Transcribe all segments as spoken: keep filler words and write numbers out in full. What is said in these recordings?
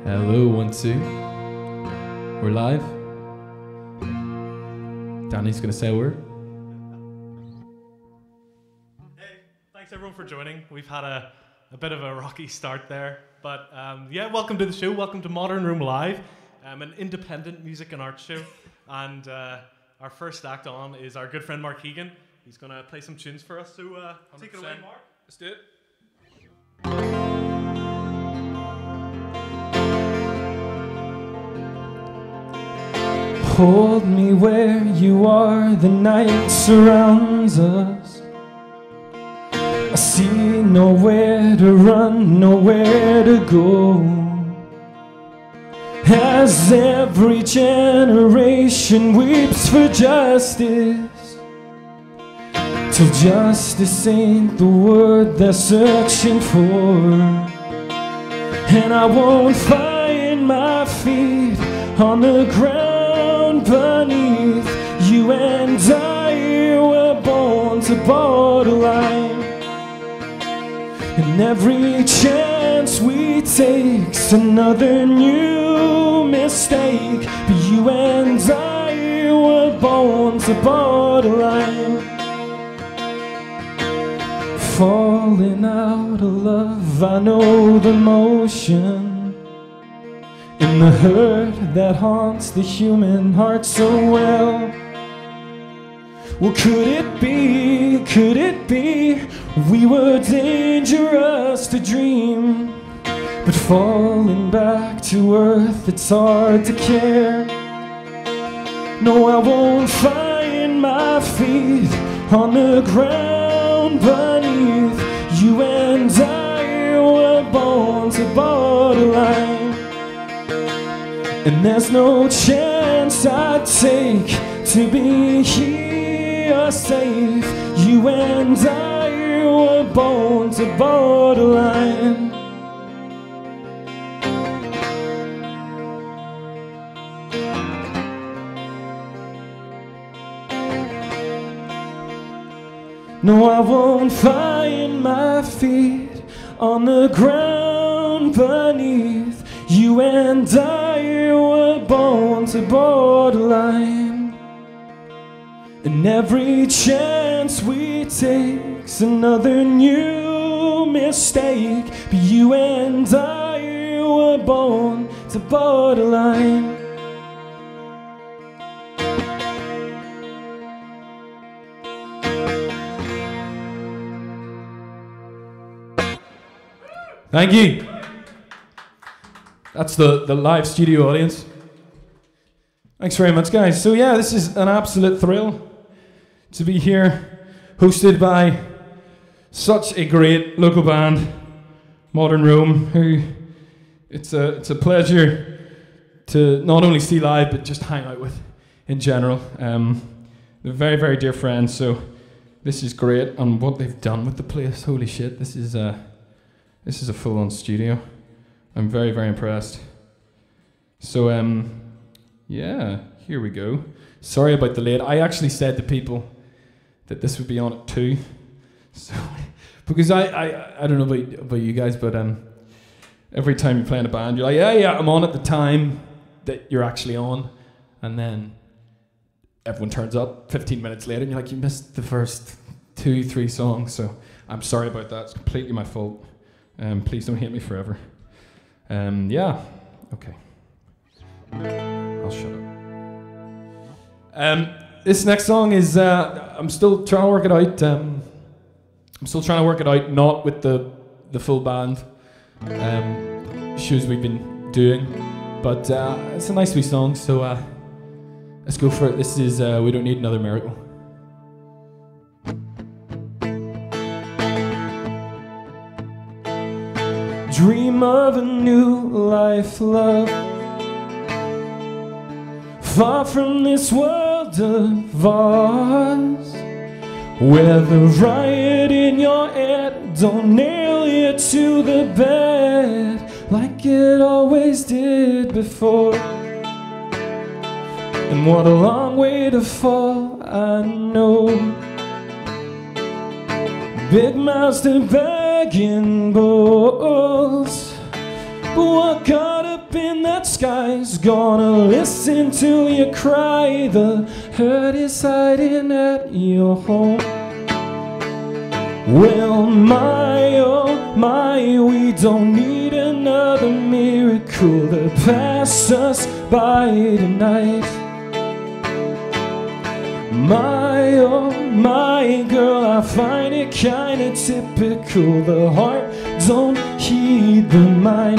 Hello, one, two. We're live. Danny's gonna say a word. Hey, thanks everyone for joining. We've had a, a bit of a rocky start there, but um, yeah, welcome to the show. Welcome to Modern Room Live, um, an independent music and art show. And uh, our first act on is our good friend Mark Keegan. He's gonna play some tunes for us. So uh, take it away, Mark. Let's do it. Hold me where you are, the night surrounds us. I see nowhere to run, nowhere to go. As every generation weeps for justice, till justice ain't the word they're searching for. And I won't find my feet on the ground beneath. You and I were born to borderline, and every chance we take's another new mistake. But you and I were born to borderline. Falling out of love, I know the motion and the hurt that haunts the human heart so well. Well, could it be, could it be we were dangerous to dream? But falling back to earth, it's hard to care. No, I won't find my feet on the ground beneath. You and I were born to borderline, and there's no chance I'd take to be here safe. You and I were born to borderline. No, I won't find my feet on the ground beneath. You and I were born to borderline, and every chance we take's another new mistake. But you and I were born to borderline. Thank you. That's the, the live studio audience. Thanks very much, guys. So yeah, this is an absolute thrill to be here, hosted by such a great local band, Modern Room, who it's a it's a pleasure to not only see live but just hang out with in general. Um, they're very very dear friends, so this is great. And what they've done with the place, holy shit! This is a this is a full-on studio. I'm very, very impressed. So, um, yeah, here we go. Sorry about the late. I actually said to people that this would be on at two. So, because I, I, I don't know about, about you guys, but um, every time you play in a band, you're like, yeah, yeah, I'm on at the time that you're actually on. And then everyone turns up fifteen minutes later and you're like, you missed the first two, three songs. So I'm sorry about that. It's completely my fault. Um, please don't hate me forever. Um, yeah, okay. I'll shut up. Um, this next song is, uh, I'm still trying to work it out. Um, I'm still trying to work it out, not with the, the full band um, shows we've been doing, but uh, it's a nice wee song, so uh, let's go for it. This is uh, We Don't Need Another Miracle. Dream of a new life, love, far from this world of ours, where the riot in your head don't nail you to the bed like it always did before. And what a long way to fall, I know. Big mouths to begging bowls, but what got up up in that sky's gonna listen to you cry. The hurt is hiding at your home. Well, my, oh my, we don't need another miracle to pass us by tonight. My, oh my girl, I find it kinda typical. The heart don't heed the mind.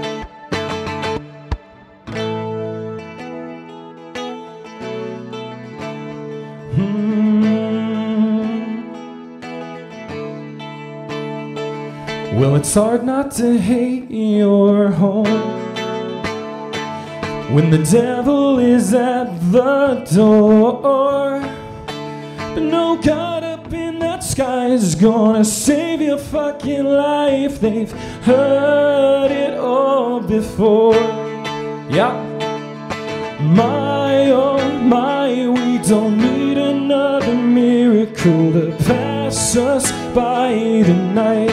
Hmm. Well, it's hard not to hate your home when the devil is at the door. But no God up in that sky is gonna save your fucking life. They've heard it all before. Yeah. My, oh my, we don't need another miracle to pass us by tonight.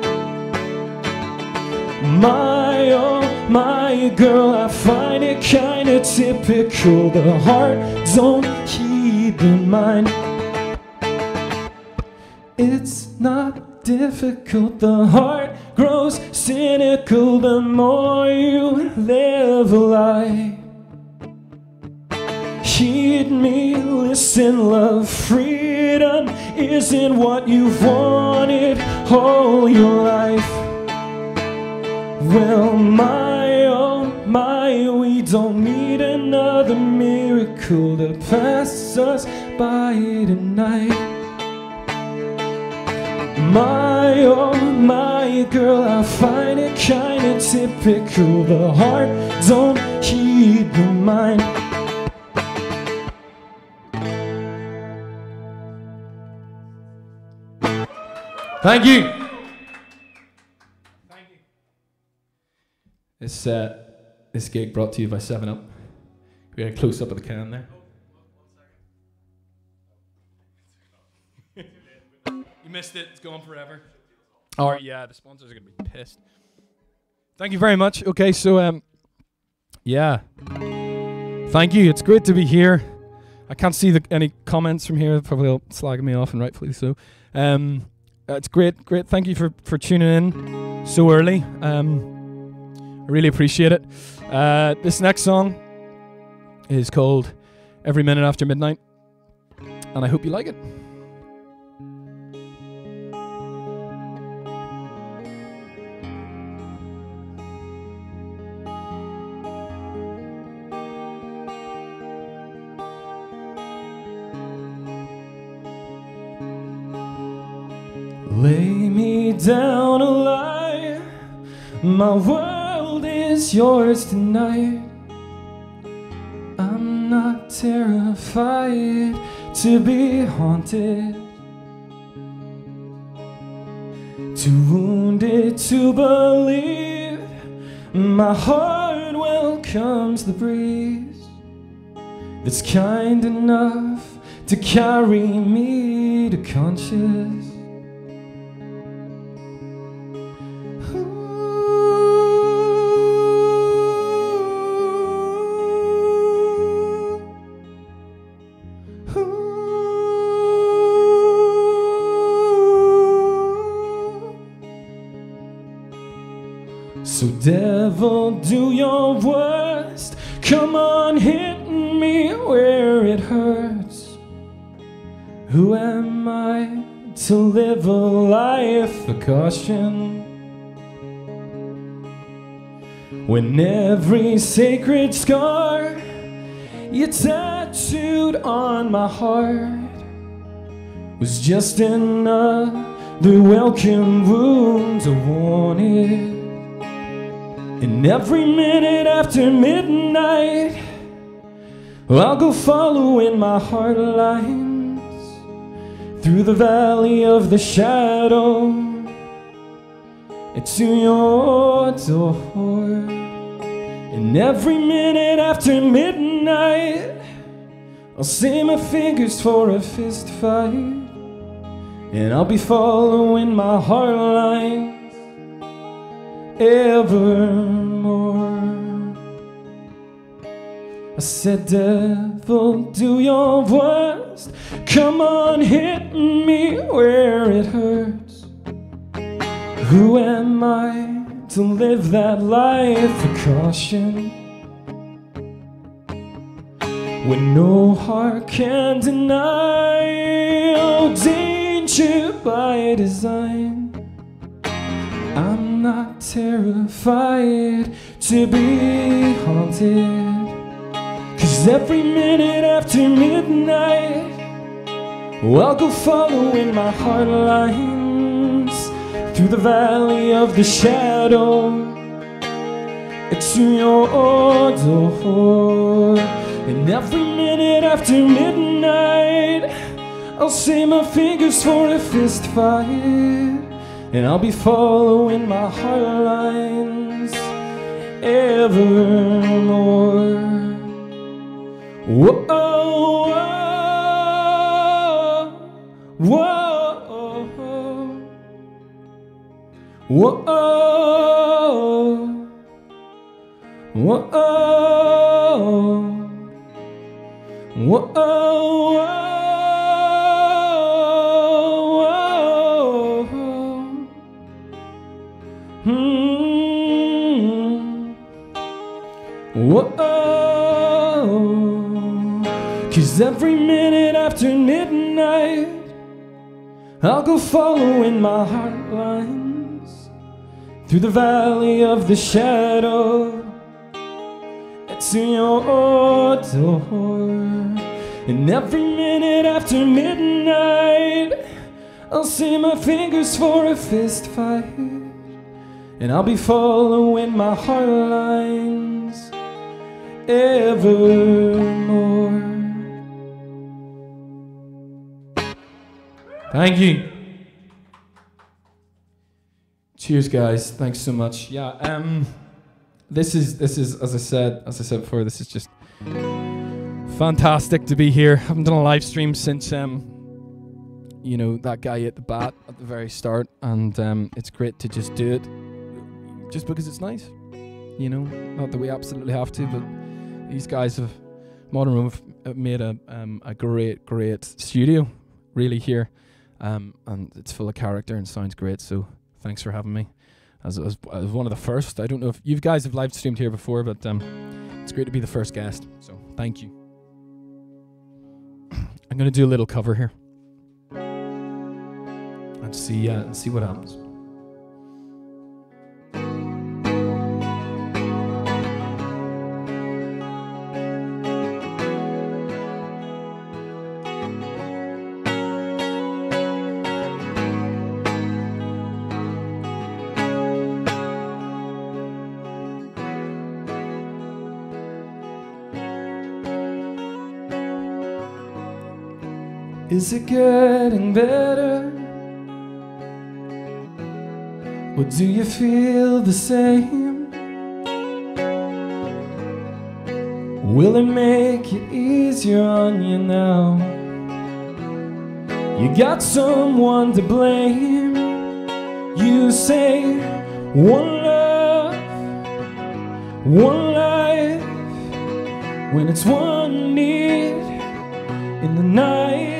My, oh my girl, I find it kinda typical. The heart don't heed the mind. It's not difficult, the heart grows cynical the more you live a lie. Heed me, listen, love, freedom isn't what you've wanted all your life. Well, my, oh my, we don't need another miracle to pass us by tonight. My, oh my girl, I find it kinda typical. The heart don't heed the mind. Thank you. Thank you. This, uh, this gig brought to you by seven up. We got a close up of the can there. You missed it. It's going forever. All right, yeah, the sponsors are going to be pissed. Thank you very much. Okay, so, um, yeah. Thank you. It's great to be here. I can't see the, any comments from here. Probably all slagging me off, and rightfully so. Um, uh, it's great, great. Thank you for, for tuning in so early. Um, I really appreciate it. Uh, this next song is called Every Minute After Midnight, and I hope you like it. Lay me down alive, my world is yours tonight. I'm not terrified to be haunted, too wounded to believe. My heart welcomes the breeze that's kind enough to carry me to conscious. So devil, do your worst. Come on, hit me where it hurts. Who am I to live a life of caution when every sacred scar you tattooed on my heart was just another welcome wound I wanted? And every minute after midnight, I'll go following my heart lines through the valley of the shadow to your door. And every minute after midnight, I'll save my fingers for a fist fight, and I'll be following my heart lines evermore. I said, devil, do your worst. Come on, hit me where it hurts. Who am I to live that life of caution, when no heart can deny oh, danger by design? I'm not terrified to be haunted, 'cause every minute after midnight, oh, I'll go following my heart lines through the valley of the shadow to your door. And every minute after midnight, I'll say my fingers for a fist fight, and I'll be following my heart lines evermore. Whoa, whoa, whoa, whoa, whoa, whoa. Hmm. Whoa. 'Cause every minute after midnight, I'll go following my heart lines through the valley of the shadow to your door. And every minute after midnight, I'll see my fingers for a fist fight, and I'll be following my heart lines evermore. Thank you. Cheers, guys. Thanks so much. Yeah. Um. This is this is as I said as I said before. This is just fantastic to be here. I haven't done a live stream since um. You know, that guy at the bat at the very start, and um, it's great to just do it, just because it's nice. You know, not that we absolutely have to, but these guys have Modern Room have made a um, a great great studio, really here. Um, and it's full of character and sounds great, so thanks for having me. As, as, as one of the first, I don't know if you guys have live streamed here before, but um, it's great to be the first guest, so thank you. I'm going to do a little cover here and see, uh, see what happens. Is it getting better? Or do you feel the same? Will it make it easier on you now? You got someone to blame. You say one love, one life, when it's one need in the night.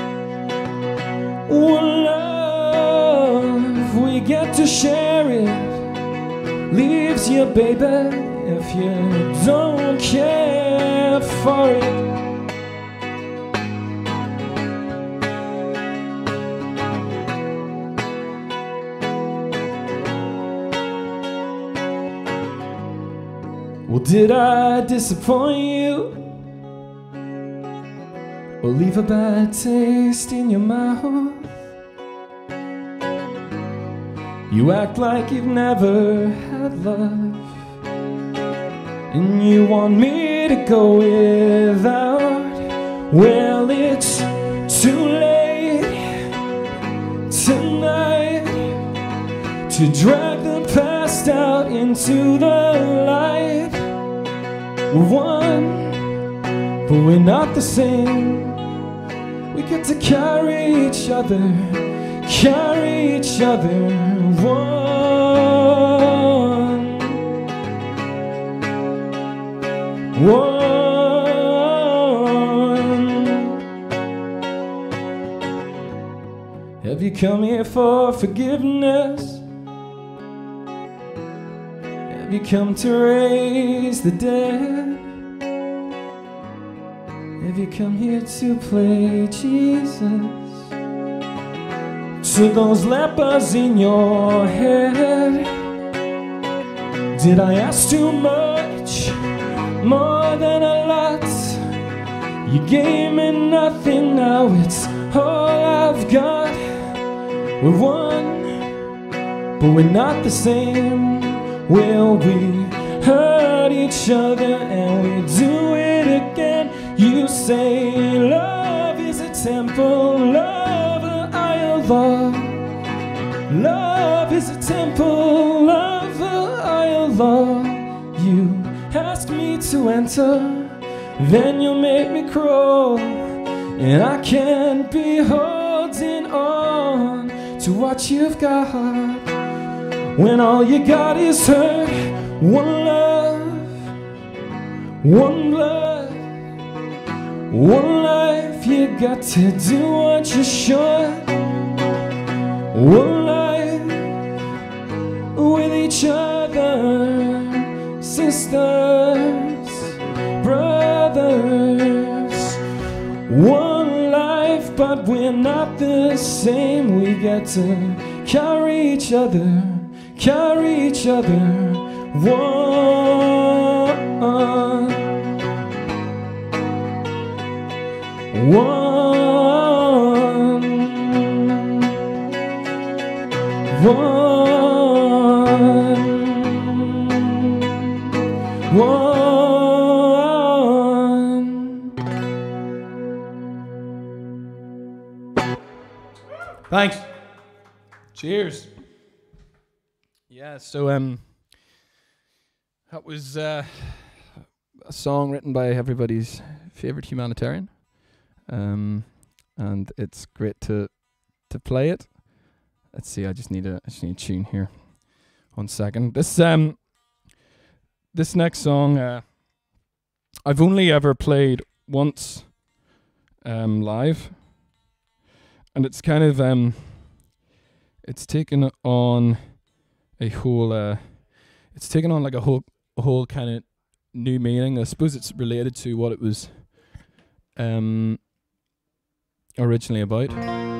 One love, we get to share it. Leaves you, baby, if you don't care for it. Well, did I disappoint you? Or leave a bad taste in your mouth? You act like you've never had love, and you want me to go without. Well, it's too late tonight to drag the past out into the light. We're one, but we're not the same. We get to carry each other, carry each other one, one. Have you come here for forgiveness? Have you come to raise the dead? Have you come here to play Jesus? To those lepers in your head, did I ask too much? More than a lot. You gave me nothing, now it's all I've got. We're one, but we're not the same. Will we hurt each other and we do it again? You say love is a temple, love a idol. Love is a temple, love a idol. You ask me to enter, then you'll make me crawl, and I can't be holding on to what you've got, when all you got is hurt. One love, one blood, one life. You got to do what you should. One life with each other, sisters, brothers. One life, but we're not the same. We get to carry each other, carry each other. One, one, one, one. Thanks. Cheers. Yeah, so um, that was uh, a song written by everybody's favorite humanitarian, um, and it's great to to play it. Let's see. I just need a I just need a tune here. One second. This um this next song uh, I've only ever played once um, live, and it's kind of um it's taken on a whole uh, it's taken on like a whole a whole kind of new meaning. I suppose it's related to what it was um originally about.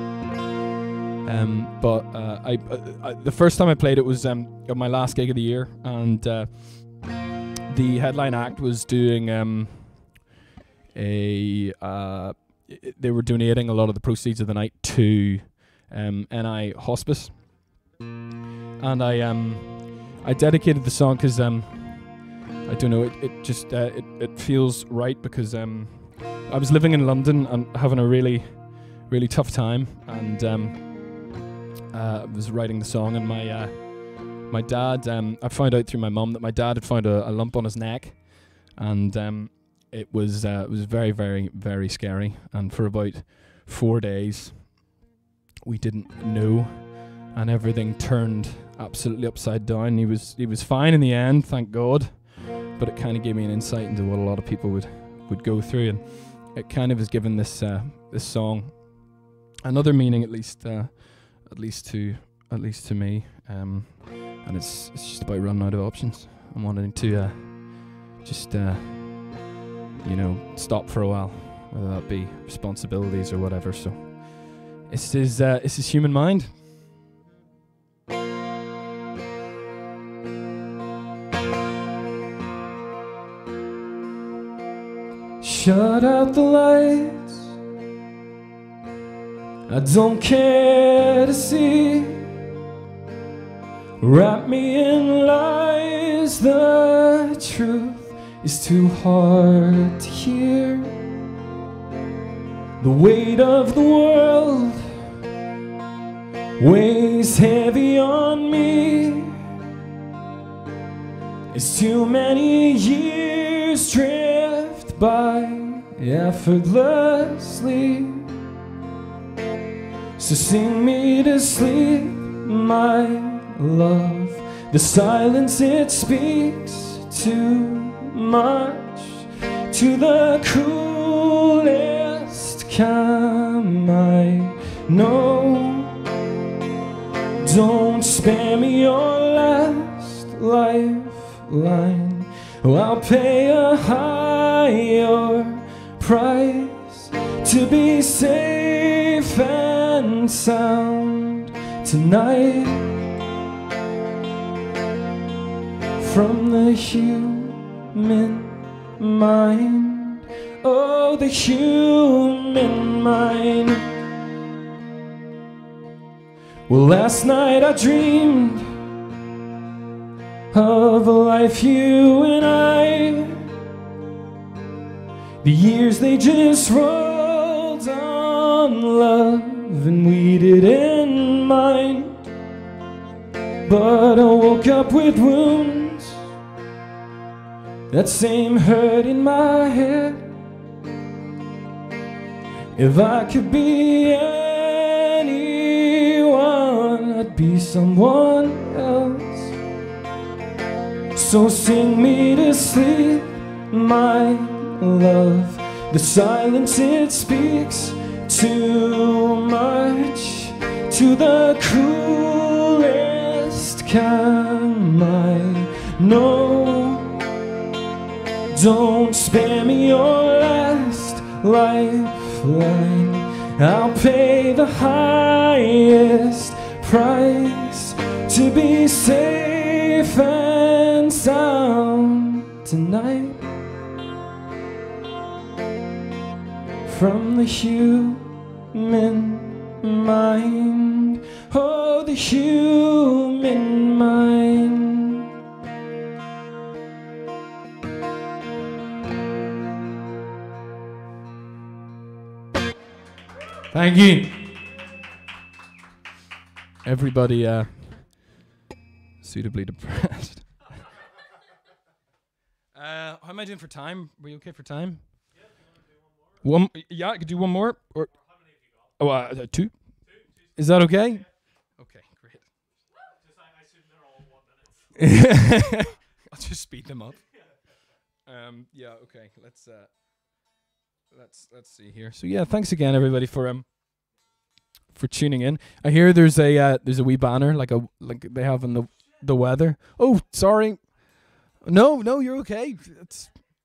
Um, but uh, I, uh, I the first time I played it was um at my last gig of the year, and uh, the headline act was doing um a uh I- they were donating a lot of the proceeds of the night to um N I Hospice, and I um I dedicated the song because um I don't know, it it just uh, it it feels right, because um I was living in London and having a really really tough time, and um uh, I was writing the song, and my uh, my dad um I found out through my mum that my dad had found a, a lump on his neck, and um it was uh, it was very very very scary, and for about four days we didn't know, and everything turned absolutely upside down. He was he was fine in the end, thank God, but it kind of gave me an insight into what a lot of people would would go through, and it kind of has given this uh, this song another meaning, at least uh, at least to at least to me, um, and it's it's just about running out of options. I'm wanting to uh, just uh, you know stop for a while, whether that be responsibilities or whatever. So this is uh, this is Human Mind. Shut out the lights, I don't care to see. Wrap me in lies, the truth is too hard to hear. The weight of the world weighs heavy on me. It's too many years drift by effortlessly. So sing me to sleep, my love. The silence, it speaks too much to the coolest calm I know. Don't spare me your last lifeline. Oh, I'll pay a higher price to be safe and sound tonight from the human mind. Oh, the human mind. Well, last night I dreamed of a life, you and I. The years, they just rolled on, love, and we didn't mind. But I woke up with wounds, that same hurt in my head. If I could be anyone, I'd be someone else. So sing me to sleep, my love. The silence, it speaks too much to the coolest calm I know. Don't spare me your last lifeline. I'll pay the highest price to be safe and sound tonight from the human mind. Oh, the human mind. Thank you. Everybody uh, suitably depressed. uh, how am I doing for time? Were you okay for time? Yeah, if you want to do one more. One, yeah, I could do one more. Or how many have you got? Oh, uh, uh, two. two. Is that okay? Yeah. Okay, great. Just, I, I assume they're all one minute. I'll just speed them up. Um, yeah. Okay. Let's. Uh, Let's let's see here. So yeah, thanks again everybody for um for tuning in. I hear there's a uh, there's a wee banner like a like they have in the the weather. Oh, sorry. No, no, you're okay. It's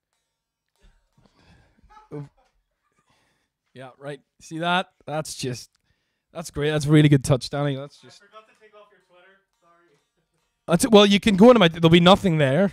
oh. Yeah, right. See that? That's just that's great. That's a really good touch, Danny. That's just I forgot to take off your Twitter. Sorry. That's it. Well, you can go into my there'll be nothing there.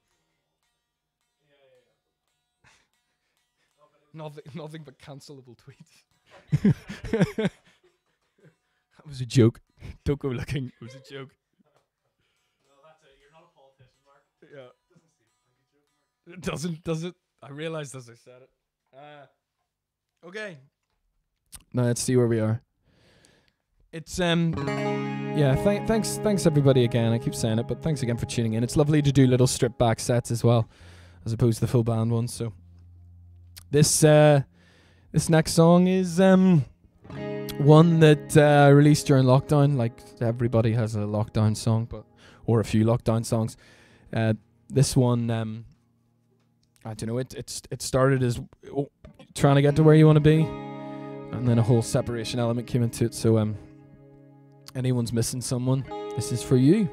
Nothing, nothing but cancelable tweets. That was a joke. Don't go looking. It was a joke. No, that's it. You're not a politician, Mark. Yeah. It doesn't, does it? I realized as I said it. Uh, okay. Now let's see where we are. It's um, yeah. Th- thanks, thanks everybody again. I keep saying it, but thanks again for tuning in. It's lovely to do little strip back sets as well, as opposed to the full band ones. So. This uh, this next song is um, one that uh, I released during lockdown. Like everybody has a lockdown song, but or a few lockdown songs. Uh, this one, um, I don't know. It it's it started as oh, trying to get to where you want to be, and then a whole separation element came into it. So um, anyone's missing someone, this is for you.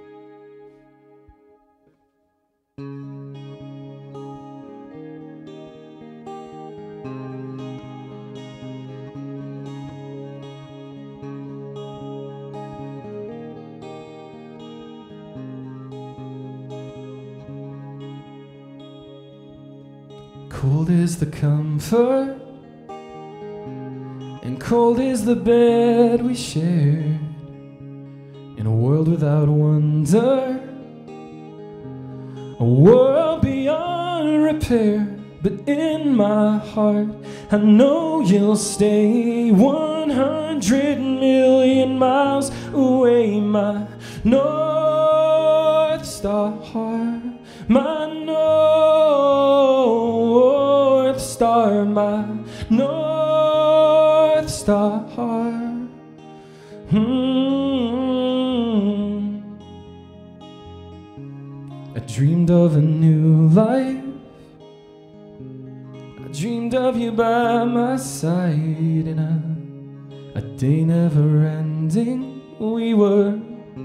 Cold is the comfort, and cold is the bed we shared. In a world without wonder, a world beyond repair. But in my heart, I know you'll stay one hundred million miles away. My North Star, my North Star, my North Star. Hmm. I dreamed of a new life. I dreamed of you by my side in a, a day never ending. We were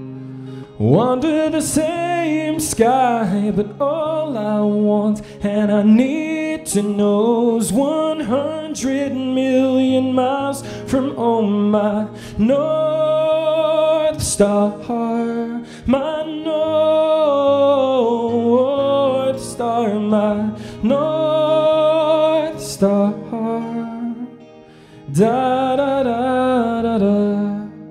under the same sky, but all I want and I need to know is one hundred million miles from oh my North Star, my North Star, my North Star. Da da da da da.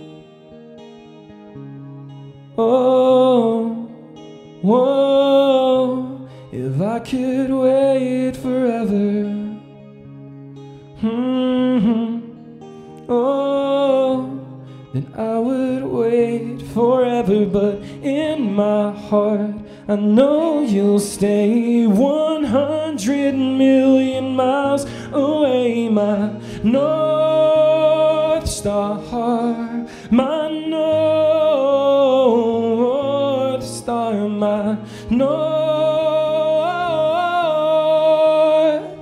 Oh, whoa, if I could wait forever. Mm-hmm. Oh, then I would wait forever. But in my heart, I know you'll stay one hundred million miles away, my North Star, my North Star, my North.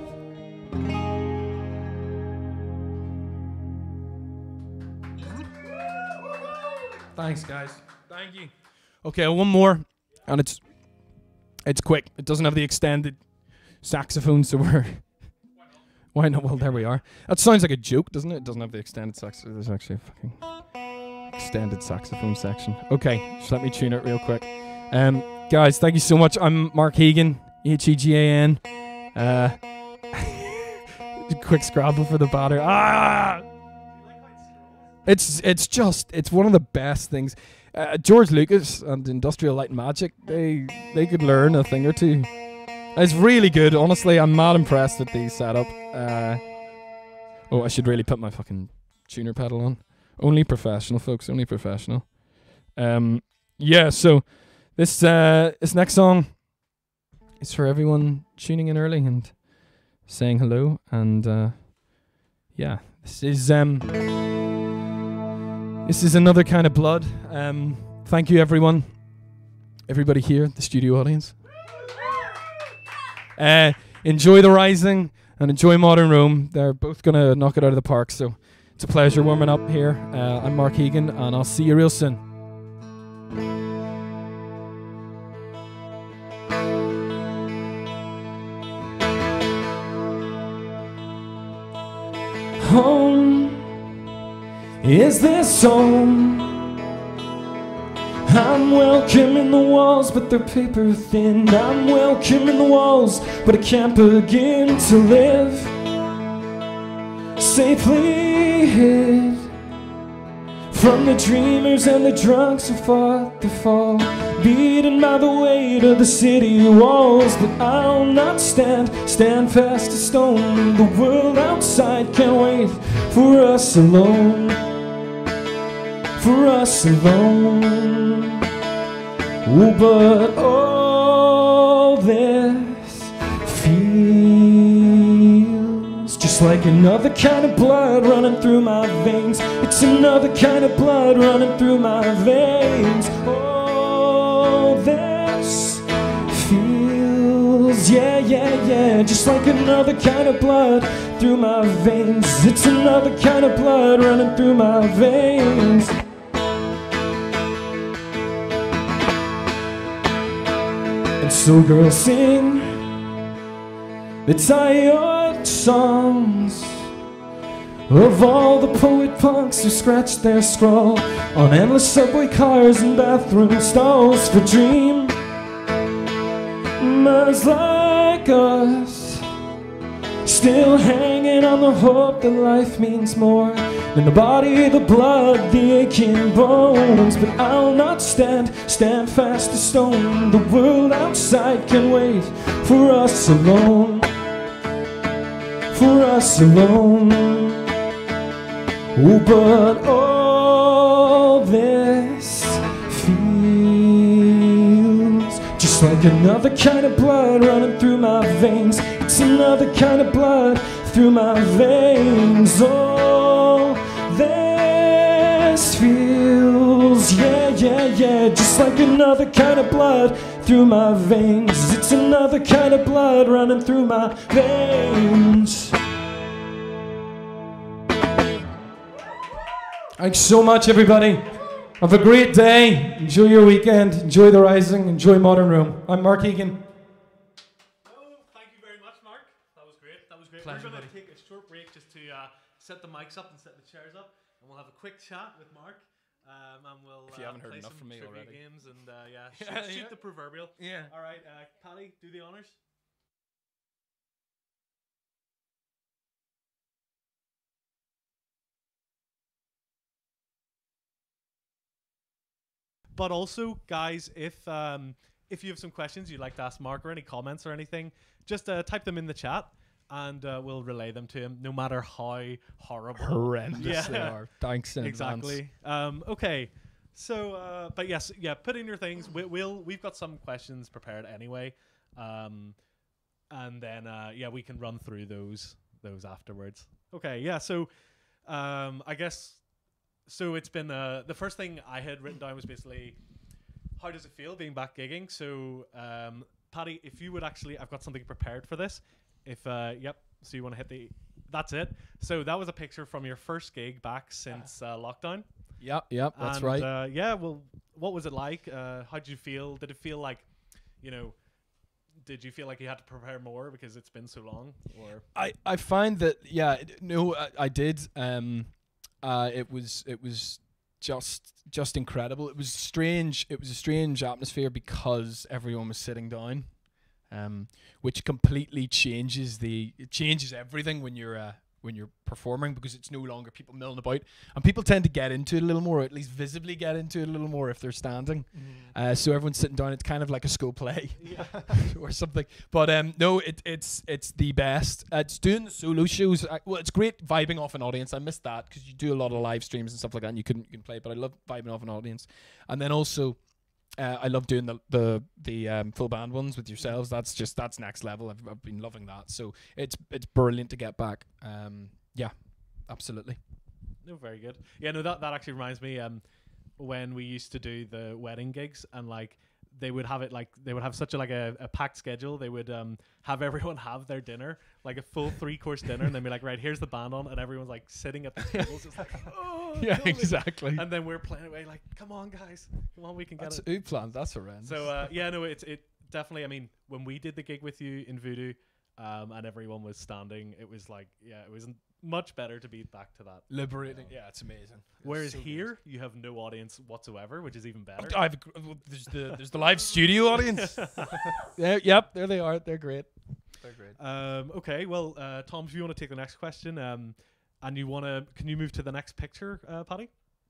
Thanks, guys. Thank you. Okay, one more, and it's it's quick. It doesn't have the extended saxophone, so we're. Why not? Well, there we are. That sounds like a joke, doesn't it? It doesn't have the extended saxophone. There's actually a fucking extended saxophone section. Okay, just let me tune it real quick. Um, guys, thank you so much. I'm Mark Hegan, H E G A N. Uh, quick Scrabble for the batter. Ah! It's it's just it's one of the best things. Uh, George Lucas and Industrial Light and Magic, they they could learn a thing or two. It's really good, honestly. I'm mad impressed with the setup. Uh, oh, I should really put my fucking tuner pedal on. Only professional, folks. Only professional. Um, yeah. So this uh, this next song is for everyone tuning in early and saying hello. And uh, yeah, this is um, this is Another Kind of Blood. Um, thank you, everyone, everybody here, the studio audience. Uh, enjoy The Rising and enjoy Modern Rome. They're both going to knock it out of the park, so it's a pleasure warming up here. Uh, I'm Mark Hegan, and I'll see you real soon. Home, is this home? I'm welcome in the walls, but they're paper thin. I'm welcome in the walls, but I can't begin to live safely hid from the dreamers and the drunks who fought the fall, beaten by the weight of the city walls. But I'll not stand, stand fast as stone. The world outside can't wait for us alone, for us alone. Oh, but all this feels just like another kind of blood running through my veins. It's another kind of blood running through my veins. All this feels, yeah, yeah, yeah, just like another kind of blood through my veins. It's another kind of blood running through my veins. So girls, sing the tired songs of all the poet punks who scratched their scrawl on endless subway cars and bathroom stalls for dreamers like us, still hanging on the hope that life means more than the body, the blood, the aching bones. But I'll not stand, stand fast as stone. The world outside can wait for us alone, for us alone. Oh, but all this feels just like another kind of blood running through my veins. It's another kind of blood through my veins. Oh, this feels, yeah, yeah, yeah, just like another kind of blood through my veins. It's another kind of blood running through my veins. Thanks so much, everybody. Have a great day. Enjoy your weekend. Enjoy the Rising. Enjoy Modern Room. I'm Mark Egan. Oh, thank you very much, Mark. That was great. That was great. Pleasure, We're going to buddy. take a short break just to uh, set the mics up and set the chairs up, and we'll have a quick chat with Mark. Um, and we'll If you uh, haven't heard play enough some from me trivia already. games and uh, yeah, shoot, Yeah, shoot yeah. the proverbial. Yeah. All right, uh, Paddy, do the honors. But also, guys, if um, if you have some questions you'd like to ask Mark or any comments or anything, just uh, type them in the chat and uh, we'll relay them to him, no matter how horrible. Horrendous Yeah. they are. Thanks in advance. Exactly. Um, okay. So, uh, but yes, yeah. Put in your things. We, we'll we've got some questions prepared anyway, um, and then uh, yeah, we can run through those those afterwards. Okay. Yeah. So, um, I guess. So it's been uh, the first thing I had written down was basically, how does it feel being back gigging? So, um, Paddy, if you would actually, I've got something prepared for this. If uh, yep. So you want to hit the. That's it. So that was a picture from your first gig back since uh, lockdown. Yep, yep, that's And, right. Uh, yeah, well, what was it like? Uh, how did you feel? Did it feel like, you know, did you feel like you had to prepare more because it's been so long? Or I, I find that yeah it- no I, I did um uh it was it was just just incredible. It was strange. It was a strange atmosphere because everyone was sitting down, um which completely changes the it changes everything when you're uh when you're performing, because it's no longer people milling about, and people tend to get into it a little more, or at least visibly get into it a little more if they're standing. Uh, so everyone's sitting down. It's kind of like a school play yeah, or something. But um, no, it, it's it's the best. Uh, it's doing the solo shows. I, well, it's great vibing off an audience. I missed that because you do a lot of live streams and stuff like that, and you couldn't you can play. But I love vibing off an audience, and then also. Uh, I love doing the the the um, full band ones with yourselves. That's just that's next level. I've, I've been loving that. So it's it's brilliant to get back. Um, yeah, absolutely. no, very good. Yeah, no, that that actually reminds me. Um, when we used to do the wedding gigs, and like they would have it like they would have such a like a, a packed schedule. They would um have everyone have their dinner, like a full three course dinner, and then be like, right, here's the band on, and everyone's like sitting at the tables, just like, oh, Yeah, kill me. exactly. And then we're playing away like, come on, guys, come on, we can get That's it. who planned. That's horrendous. So uh, yeah, no, it's it definitely. I mean, when we did the gig with you in Voodoo, um, and everyone was standing, it was like, yeah, it was much better to be back to that. liberating. Yeah, it's amazing. It's Whereas so good. here, you have no audience whatsoever, which is even better. I've agr- well, there's the there's the live studio audience. There, yep, there they are. They're great. They're great. Um, okay, well, uh, Tom, if you want to take the next question, um, and you want to, can you move to the next picture, uh, Paddy?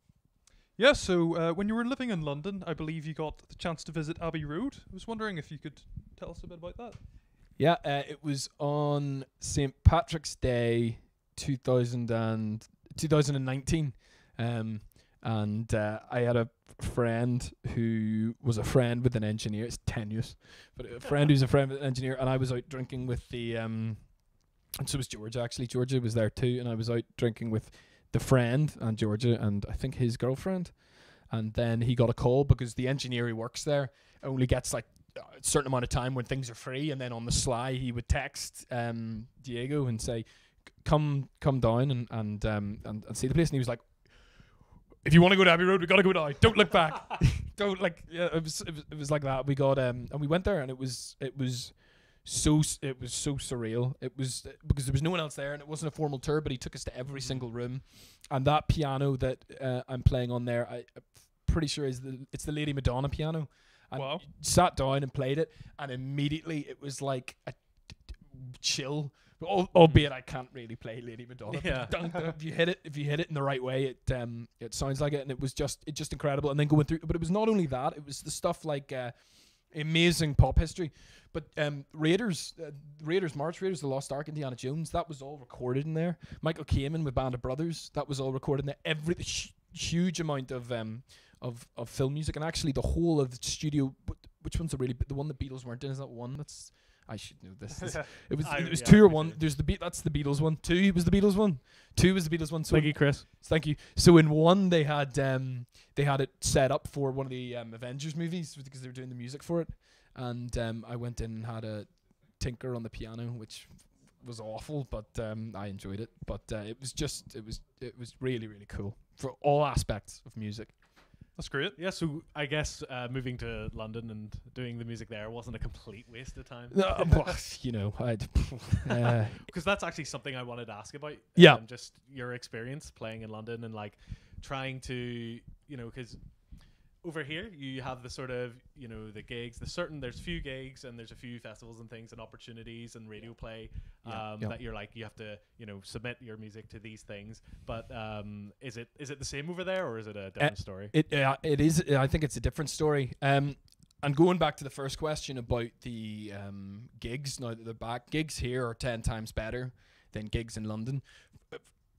Yeah, so uh, when you were living in London, I believe you got the chance to visit Abbey Road. I was wondering if you could tell us a bit about that. Yeah, uh, it was on Saint Patrick's Day, two thousand and twenty nineteen, um, and uh, I had a friend who was a friend with an engineer. It's tenuous, but a friend who's a friend with an engineer, and I was out drinking with the um, and so was Georgia. Actually, Georgia was there too, and I was out drinking with the friend and Georgia and I think his girlfriend, and then he got a call because the engineer who works there only gets like a certain amount of time when things are free, and then on the sly he would text um, Diego and say, "Come, come down and and, um, and and see the place." And he was like, "If you want to go to Abbey Road, we gotta go down. Don't look back. Don't like." Yeah, it was, it was it was like that. We got um and we went there, and it was it was so s- it was so surreal. It was uh, because there was no one else there, and it wasn't a formal tour, but he took us to every single room, and that piano that uh, I'm playing on there, I, I'm pretty sure is the it's the Lady Madonna piano. And Wow. sat down and played it, and immediately it was like a d- d- chill. Al- Albeit I can't really play Lady Madonna. but Yeah. dun- dun, if you hit it, if you hit it in the right way, it um it sounds like it, and it was just it just incredible. And then going through, but it was not only that; it was the stuff like uh, amazing pop history. But um, Raiders, uh, Raiders March, Raiders of the Lost Ark, Indiana Jones, that was all recorded in there. Michael Kamen with Band of Brothers, that was all recorded in there. Every hu- huge amount of um of of film music, and actually the whole of the studio. wh- Which one's the really the one the Beatles weren't in? Is that one? That's I should know this. This- It was I- it was yeah, two or me one. too. There's the beat. That's the Beatles one. Two was the Beatles one. Two was the Beatles one. So Thank you, Chris. Thank you. So in one they had um they had it set up for one of the um, Avengers movies because they were doing the music for it, and um I went in and had a tinker on the piano, which was awful, but um I enjoyed it. But uh, it was just it was it was really really cool for all aspects of music. That's great. Yeah, so I guess uh, moving to London and doing the music there wasn't a complete waste of time. Uh, well, you know, I'd. Uh, Because that's actually something I wanted to ask about. Yeah. Um, just your experience playing in London and like trying to, you know, because over here you have the sort of, you know, the gigs, the certain, there's few gigs and there's a few festivals and things and opportunities and radio play um, Yeah, yeah. that you're like, you have to, you know, submit your music to these things. But um, is it is it the same over there or is it a different story? It uh, it is. I think it's a different story. Um, and going back to the first question about the um, gigs, now that they're back, gigs here are ten times better than gigs in London. F-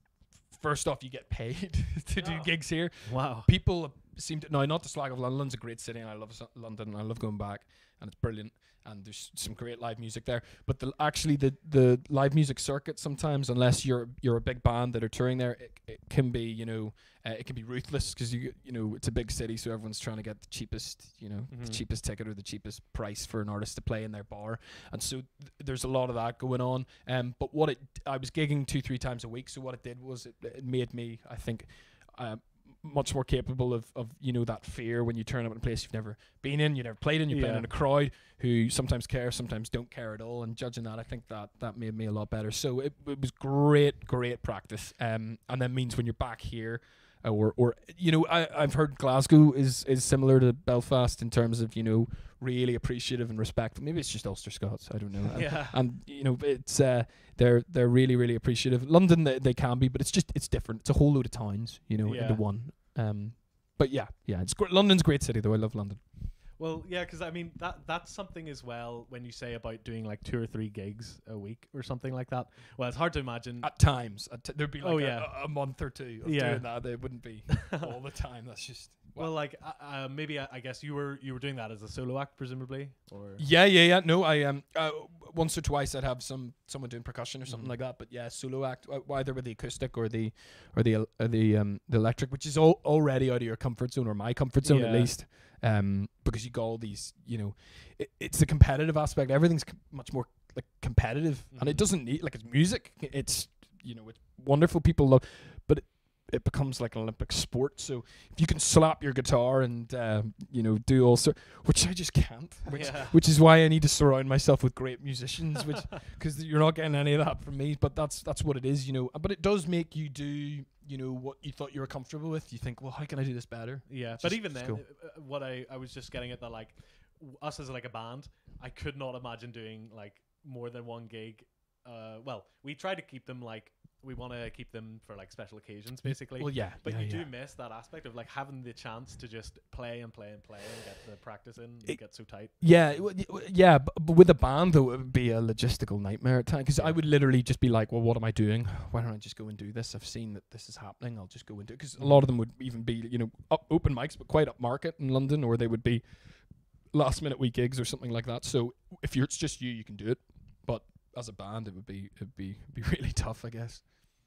First off, you get paid to do Oh. gigs here. Wow. People seem to now, not to slag of London. London's a great city, and I love Su- London. And I love going back, and it's brilliant. And there's some great live music there. But the actually the the live music circuit sometimes, unless you're you're a big band that are touring there, it, it can be you know uh, it can be ruthless because you you know it's a big city, so everyone's trying to get the cheapest you know the Mhm. cheapest ticket or the cheapest price for an artist to play in their bar, and so th- there's a lot of that going on. Um, but what it I was gigging two three times a week, so what it did was it, it made me I think. Uh, much more capable of, of you know that fear when you turn up in a place you've never been in, you've never played in, you're playing Yeah. in a crowd who sometimes care, sometimes don't care at all, and judging that, I think that that made me a lot better. So it, it was great, great practice, um, and that means when you're back here, uh, or or you know I I've heard Glasgow is is similar to Belfast in terms of you know really appreciative and respectful. Maybe it's just Ulster Scots, I don't know. And- Yeah. and you know it's uh they're they're really really appreciative. London they, they can be, but it's just it's different. It's a whole load of towns, you know, Yeah. into one. Um, but yeah, yeah, it's gr- London's a great city though. I love London. Well, yeah, because I mean that that's something as well when you say about doing like two or three gigs a week or something like that. Well, it's hard to imagine. At times, at t- there'd be like Oh, a, yeah. a, a month or two of Yeah. doing that. It wouldn't be all the time. That's just well, like uh, uh, maybe I, I guess you were you were doing that as a solo act, presumably, or yeah, yeah, yeah. No, I um uh, once or twice I'd have some someone doing percussion or something Mhm. like that. But yeah, solo act, uh, either with the acoustic or the or the el- or the um the electric, which is all already out of your comfort zone or my comfort zone at Yeah. least. Um, because you got all these, you know, it, it's the competitive aspect. Everything's c- much more like competitive, and it Mhm. doesn't need like it's music. It's you know it's wonderful. People love, but it, it becomes like an Olympic sport. So if you can slap your guitar and uh, you know do all sort, which I just can't. Which Yeah. which is why I need to surround myself with great musicians, which because you're not getting any of that from me. But that's that's what it is, you know. But it does make you do, you know, what you thought you were comfortable with. You think, well, how can I do this better? Yeah, It's but just- even it's then, cool. uh, uh, what I, I was just getting at that, like, w- us as like a band, I could not imagine doing like more than one gig. Uh, well, we try to keep them like we want to keep them for like special occasions, basically. Well, yeah, but yeah, you yeah. do miss that aspect of like having the chance to just play and play and play and get the practice in. And It- get so tight. Yeah, it w- y- yeah, but, but with a band though, it would be a logistical nightmare at times because I Yeah. would literally just be like, "Well, what am I doing? Why don't I just go and do this? I've seen that this is happening. I'll just go and do it." Because a lot of them would even be, you know, up, open mics, but quite upmarket in London, or they would be last minute week gigs or something like that. So if you're it's just you, you can do it, but as a band, it would be it'd be be really tough, I guess.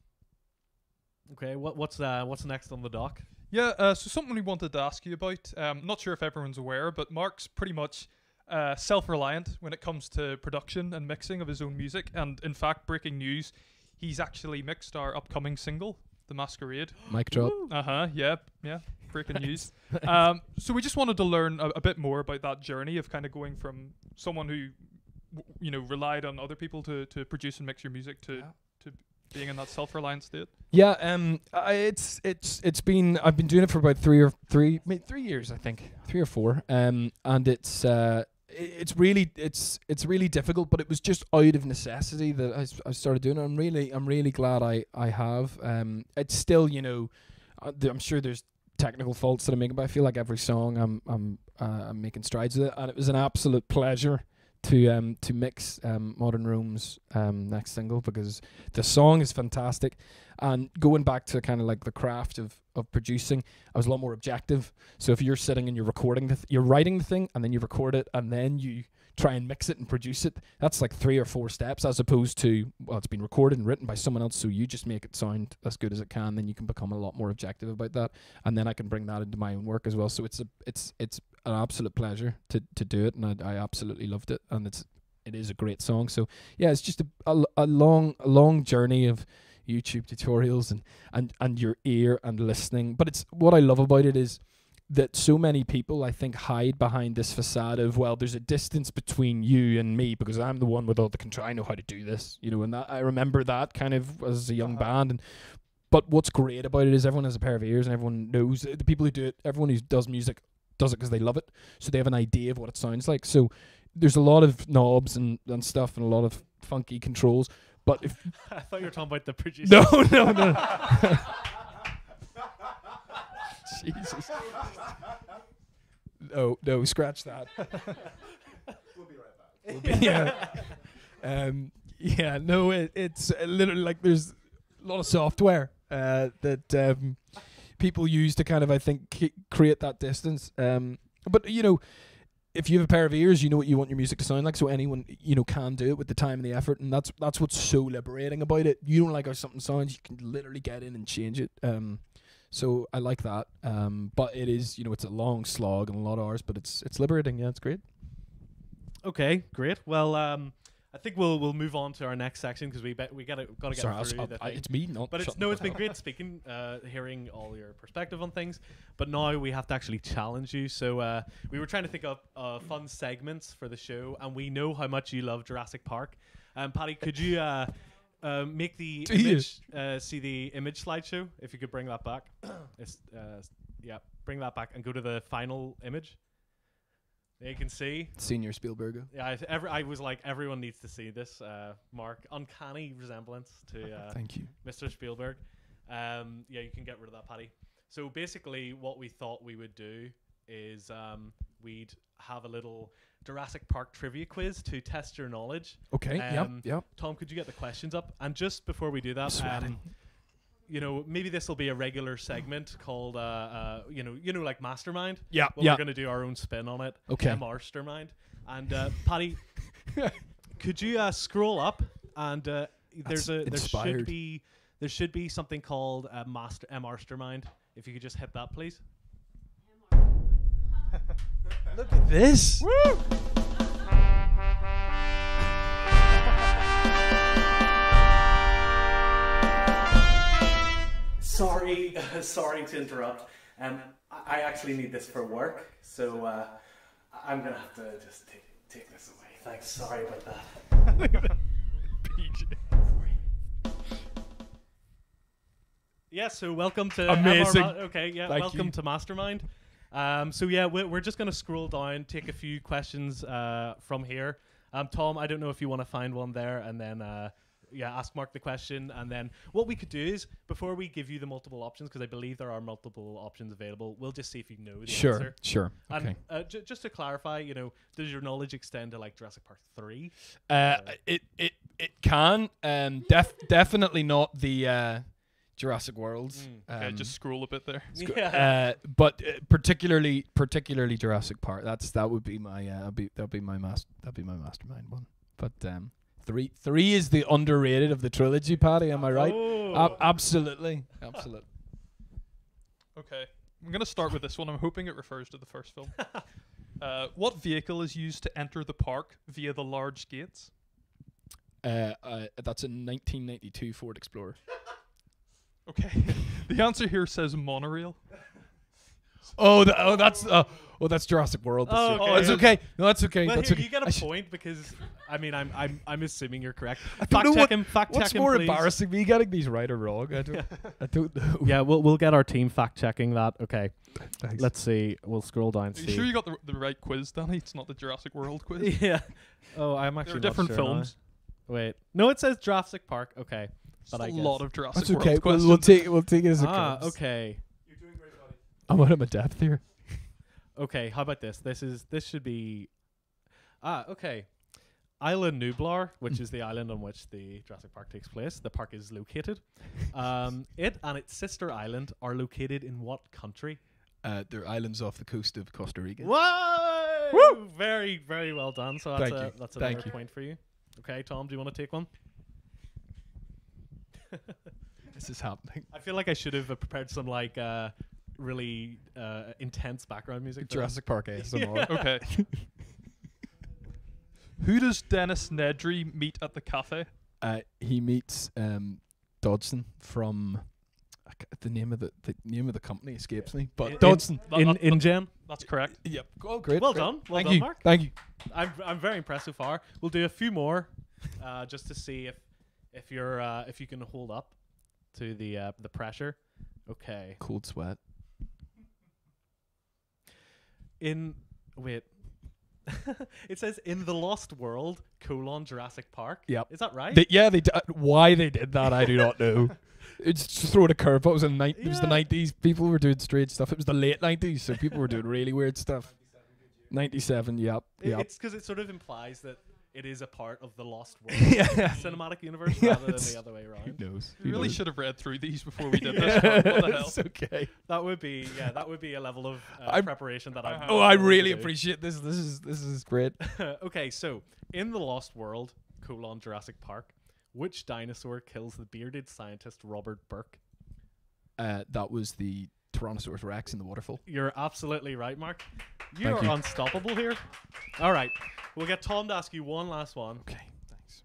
Okay, what what's uh what's next on the dock? Yeah, uh, so something we wanted to ask you about. Um, not sure if everyone's aware, but Mark's pretty much uh, self-reliant when it comes to production and mixing of his own music. And in fact, breaking news, he's actually mixed our upcoming single, "The Masquerade." Mic drop. Uh huh. Yeah, yeah. Breaking news. Um, so we just wanted to learn a, a bit more about that journey of kind of going from someone who, w- you know, relied on other people to to produce and mix your music to to being in that self-reliant state. Yeah, um, I, it's it's it's been I've been doing it for about three or three maybe three years I think three or four, um, and it's uh, i- it's really it's it's really difficult, but it was just out of necessity that I, s- I started doing it. I'm really I'm really glad I I have. Um, it's still you know, uh, th- I'm sure there's technical faults that I'm making, but I feel like every song I'm I'm uh, I'm making strides with it, and it was an absolute pleasure to um to mix um Modern Room's um next single because the song is fantastic, and going back to kind of like the craft of of producing, I was a lot more objective. So if you're sitting and you're recording the th- you're writing the thing and then you record it and then you try and mix it and produce it, that's like three or four steps as opposed to, well, it's been recorded and written by someone else, so you just make it sound as good as it can, then you can become a lot more objective about that, and then I can bring that into my own work as well. So it's a it's it's an absolute pleasure to to do it, and I, I absolutely loved it, and it's it is a great song. So yeah, it's just a a, a long a long journey of YouTube tutorials and and and your ear and listening, but it's what I love about it is that so many people, I think, hide behind this facade of, well, there's a distance between you and me because I'm the one with all the control. I know how to do this, you know, and that, I remember that kind of as a young Uh-huh. band. And but what's great about it is everyone has a pair of ears and everyone knows, the people who do it, everyone who does music does it because they love it. So they have an idea of what it sounds like. So there's a lot of knobs and, and stuff and a lot of funky controls. But if I thought you were talking about the producer. no, no, no. Jesus. No, no, scratch that. We'll be right back. We'll be- yeah. Um, yeah, no, it, it's uh, literally like there's a lot of software uh, that um, people use to kind of, I think, c- create that distance. Um, but, you know, if you have a pair of ears, you know what you want your music to sound like, so anyone, you know, can do it with the time and the effort, and that's that's what's so liberating about it. You don't like how something sounds, you can literally get in and change it. Um, so I like that. Um, but it is, you know, it's a long slog and a lot of hours, but it's it's liberating. Yeah, it's great. Okay, great. Well, um, I think we'll we'll move on to our next section because we bet we gotta gotta get Sorry, I was- through I- the I- thing. it's me, not But it's shutting no, the it's been fuck great speaking, uh, hearing all your perspective on things. But now we have to actually challenge you. So uh, we were trying to think of uh, fun segments for the show, and we know how much you love Jurassic Park. Um, Paddy, could you uh, uh, make the Do you? image, uh, see the image slideshow? If you could bring that back, it's, uh, yeah, bring that back and go to the final image. There you can see. Senior Spielberg. Yeah, I, th- every, I was like, everyone needs to see this. Uh, Mark, uncanny resemblance to uh, Thank you. Mister Spielberg. Um, yeah, you can get rid of that, Paddy. So basically, what we thought we would do is um, we'd have a little Jurassic Park trivia quiz to test your knowledge. Okay. Um, yep. Yep. Tom, could you get the questions up? And just before we do that, Sweating. um, you know, maybe this will be a regular segment called, uh, uh, you know, you know, like Mastermind. Yeah. Well, yeah. we're going to do our own spin on it. Okay. Mastermind. And uh, Paddy, could you uh, scroll up and uh, there's That's a there should inspired. be there should be something called a master a Mastermind. If you could just hit that, please. Look at this. Woo! Sorry, sorry to interrupt. Um, I I actually need this for work, so uh, I- I'm gonna have to just take take this away. Thanks. Sorry about that. P J. Yeah. So welcome to Amazing. M R Ma- okay. Yeah. Thank welcome you. to Mastermind. Um, so yeah, we're, we're just gonna scroll down, take a few questions uh, from here. Um, Tom, I don't know if you want to find one there, and then uh, yeah, ask Mark the question, and then what we could do is before we give you the multiple options, because I believe there are multiple options available, we'll just see if you know the Sure. answer. Sure. And Okay. uh, j- just to clarify, you know, does your knowledge extend to like Jurassic Park three? Uh, it it it can. Um. Def definitely not the uh, Jurassic Worlds. Mm. Okay, Um, just scroll a bit there. Yeah. Uh, but uh, particularly, particularly Jurassic Park. That's that would be my uh, that'd be that'd be my mas- that'd be my mastermind one. But um, three three is the underrated of the trilogy, Paddy. Am I right? Oh. Ab- absolutely, absolutely. Okay, I'm gonna start with this one. I'm hoping it refers to the first film. Uh, what vehicle is used to enter the park via the large gates? Uh, uh, that's a nineteen ninety-two Ford Explorer. Okay, the answer here says monorail. Oh, th- oh, that's uh, oh, that's Jurassic World. That's Oh, okay. okay. That's okay. No, that's okay. Well, that's here, okay. you get I a sh- point because I mean I'm I'm I'm assuming you're correct. don't Fact know check what- him. Fact What's check him, more please. embarrassing, me getting these right or wrong? I don't. I don't know. Yeah, we'll we'll get our team fact checking that. Okay, Thanks. let's see. We'll scroll down. Are you sure you got the, the right quiz, Danny? It's not the Jurassic World quiz. Yeah. Oh, I'm actually They're not different sure now. films. Wait. No, it says Jurassic Park. Okay. It's But a I lot guess- of Jurassic That's okay. World We'll, questions. we'll take we'll take it as it Ah, comes. okay. You're doing great, buddy. I'm out of my depth here. Okay. How about this? This is this should be. Ah, okay. Island Nublar, which is the island on which the Jurassic Park takes place. The park is located. Um, it and its sister island are located in what country? Uh, they're islands off the coast of Costa Rica. Whoa! Woo! Very, very well done. So that's Thank a you. that's Thank another you. point for you. Okay, Tom, do you want to take one? This is happening. I feel like I should have uh, prepared some like uh, really uh, intense background music. for Jurassic Park A S M R. Okay. Who does Dennis Nedry meet at the cafe? Uh, he meets um, Dodson from I ca- the name of the the name of the company escapes me. But In- Dodson. That- In that- InGen. That's correct. Yep. Oh, great. Well great. done. Well Thank done, you. Mark. Thank you. I'm I'm very impressed so far. We'll do a few more, uh, just to see if if you're uh, if you can hold up to the uh, the pressure. Okay. Cold sweat. In wait. It says in the Lost World colon Jurassic Park. Yep. Is that right? They, yeah, they. D- uh, why they did that, I do not know. It's just throwing a curveball. It was in the ni- It was the Yeah. nineties. People were doing strange stuff. It was the late nineties, so people were doing really weird stuff. Ninety-seven. Yep. I- Yep. It's because it sort of implies that it is a part of the Lost World Yeah. cinematic universe Yeah, rather than it's- the other way Who around. knows? We Who really knows? should have read through these before we did this. Yeah, but what the hell? it's okay. That would be yeah. That would be a level of uh, I'm- preparation that I. Oh, I really appreciate this. This is this is great. Okay, so in the Lost World colon Jurassic Park, which dinosaur kills the bearded scientist Robert Burke? Uh, that was the Tyrannosaurus Rex in the waterfall. You're absolutely right, Mark. You Thank are you. unstoppable here. All right, we'll get Tom to ask you one last one. Okay, thanks.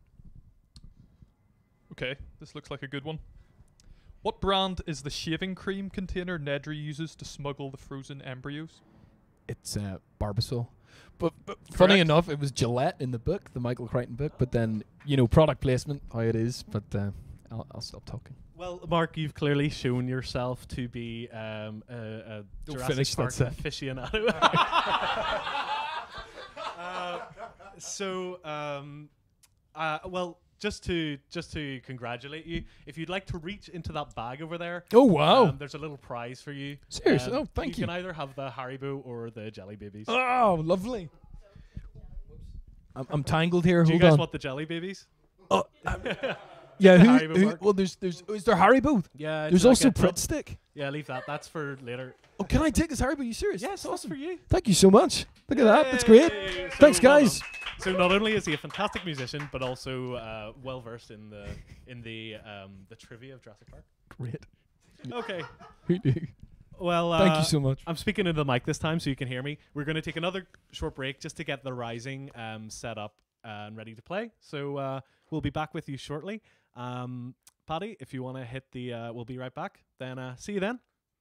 Okay, this looks like a good one. What brand is the shaving cream container Nedry uses to smuggle the frozen embryos? It's uh, Barbasol. But, but funny Correct. enough, it was Gillette in the book, the Michael Crichton book. But then, you know, product placement, how it is. But uh, I'll, I'll stop talking. Well, Mark, you've clearly shown yourself to be um, a, a Don't Jurassic finish, Park that's it. aficionado. uh, so, um, uh, well, just to just to congratulate you, if you'd like to reach into that bag over there, Oh, wow. um, there's a little prize for you. Seriously? Um, Oh, thank You you. can either have the Haribo or the Jelly Babies. Oh, lovely. I'm, I'm tangled here. Do you Hold guys on. want the Jelly Babies? Oh, yeah, the who, Haribo who, mark? well, there's, there's, is there Haribo? Yeah. There's like also a Pritt tub- Stick. Yeah, leave that. That's for later. Oh, can I take this Haribo? Are you serious? Yes, That's that's awesome. for you. Thank you so much. Look at that. That's great. Yay! So Thanks, well guys. done. So not only is he a fantastic musician, but also uh, well versed in the in the um, the trivia of Jurassic Park. Great. Okay. Who knew? Well, uh, Thank you so much. I'm speaking into the mic this time, so you can hear me. We're going to take another short break just to get the Rising um, set up and ready to play. So uh, we'll be back with you shortly. Um, Paddy, if you want to hit the, uh, we'll be right back. Then uh, see you then.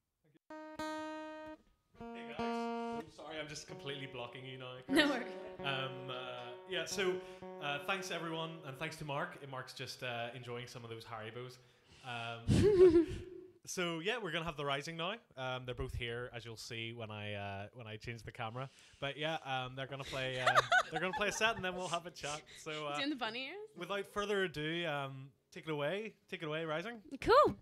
Hey guys, I'm sorry, I'm just completely blocking you now. No worries. Um, uh, yeah, so uh, thanks to everyone, and thanks to Mark. Uh, Mark's just uh, enjoying some of those Haribos. Um, so yeah, we're gonna have the Rising now. Um, they're both here, as you'll see when I uh, when I change the camera. But yeah, um, they're gonna play. Uh, they're gonna play a set, and then we'll have a chat. So uh, Doing the bunny ears? without further ado, um, take it away. Take it away, Rising. Cool.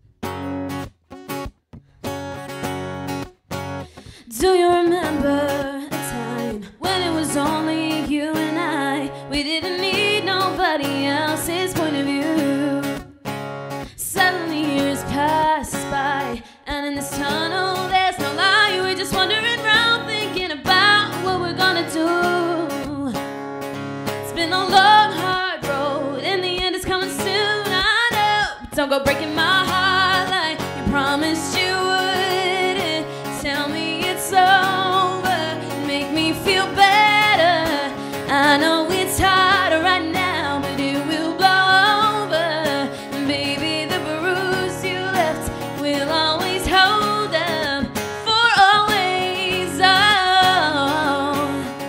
Do you remember a time when it was only you and I? We didn't need nobody else's point of view. Suddenly years pass by, and in this tunnel there's no light. We're just wandering around thinking about what we're gonna do. It's been a long, hard road. In the end, it's coming soon. I know. But don't go breaking my heart like you promised you wouldn't. Tell me it's over. Make me feel better. I know it's hard right now, but it will blow over. Baby, the bruise you left will always hold up for always. Oh,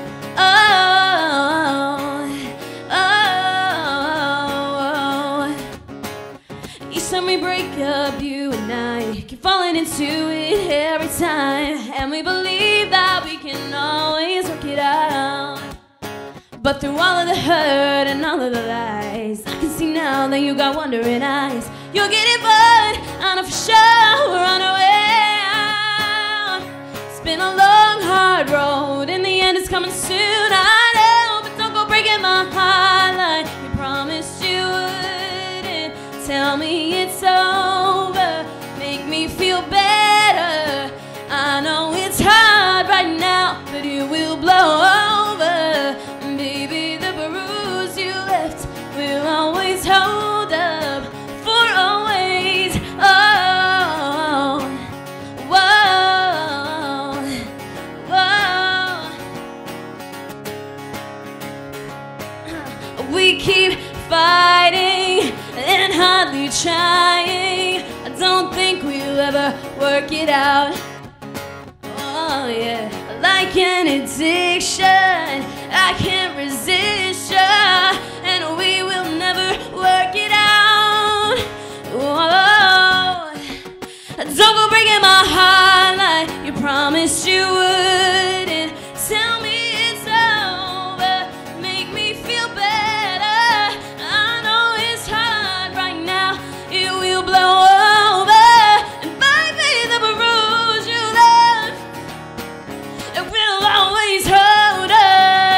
oh, oh. Each time we break up, you and I keep falling into it every time, and we believe that we can always work it out. But through all of the hurt and all of the lies, I can see now that you got wandering eyes. You're getting bored, I know for sure we're on our way out. It's been a long, hard road. In the end, it's coming soon. I know, but don't go breaking my heart like you promised you wouldn't. Tell me it's over. Make me feel better. I know it's hard right now, but it will blow over. Baby, the bruise you left will always hold up for always. Oh, whoa, whoa. We keep fighting and hardly trying. don't think we'll ever work it out. Oh yeah, like an addiction, I can't resist ya, and we will never work it out. Oh, don't go breaking my heart like you promised you would, and tell me it's over, make me feel better. I know it's hard right now, it will blow over, and baby, the bruise you left, it will always hold us.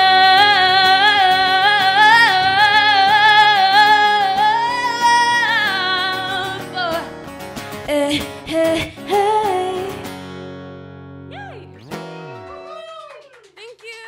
Hey, hey, hey. Yay. Thank you.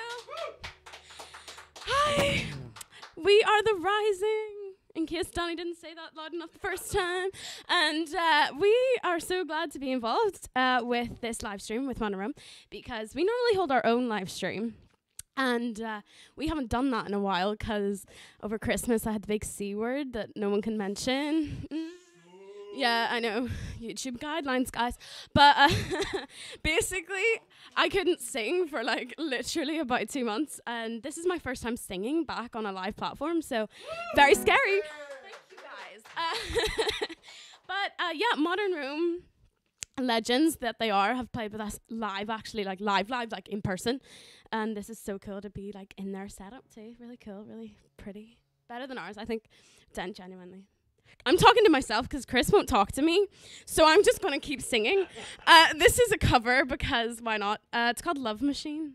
Hi. We are The Rising, in case Donnie didn't say that loud enough the first time. And uh, we are so glad to be involved uh, with this live stream with Monorum, because we normally hold our own live stream. And uh, we haven't done that in a while because over Christmas I had the big C word that no one can mention. Mm. Yeah, I know. YouTube guidelines, guys. But uh, basically, I couldn't sing for like literally about two months. And this is my first time singing back on a live platform. So very scary. Thank you, guys. Uh, but uh, yeah, Modern Room legends that they are have played with us live, actually, like live, live, like in person. And this is so cool to be like in their setup too. Really cool, really pretty. Better than ours, I think. Den genuinely. I'm talking to myself because Chris won't talk to me, so I'm just going to keep singing. Uh, this is a cover because why not? Uh, it's called Love Machine.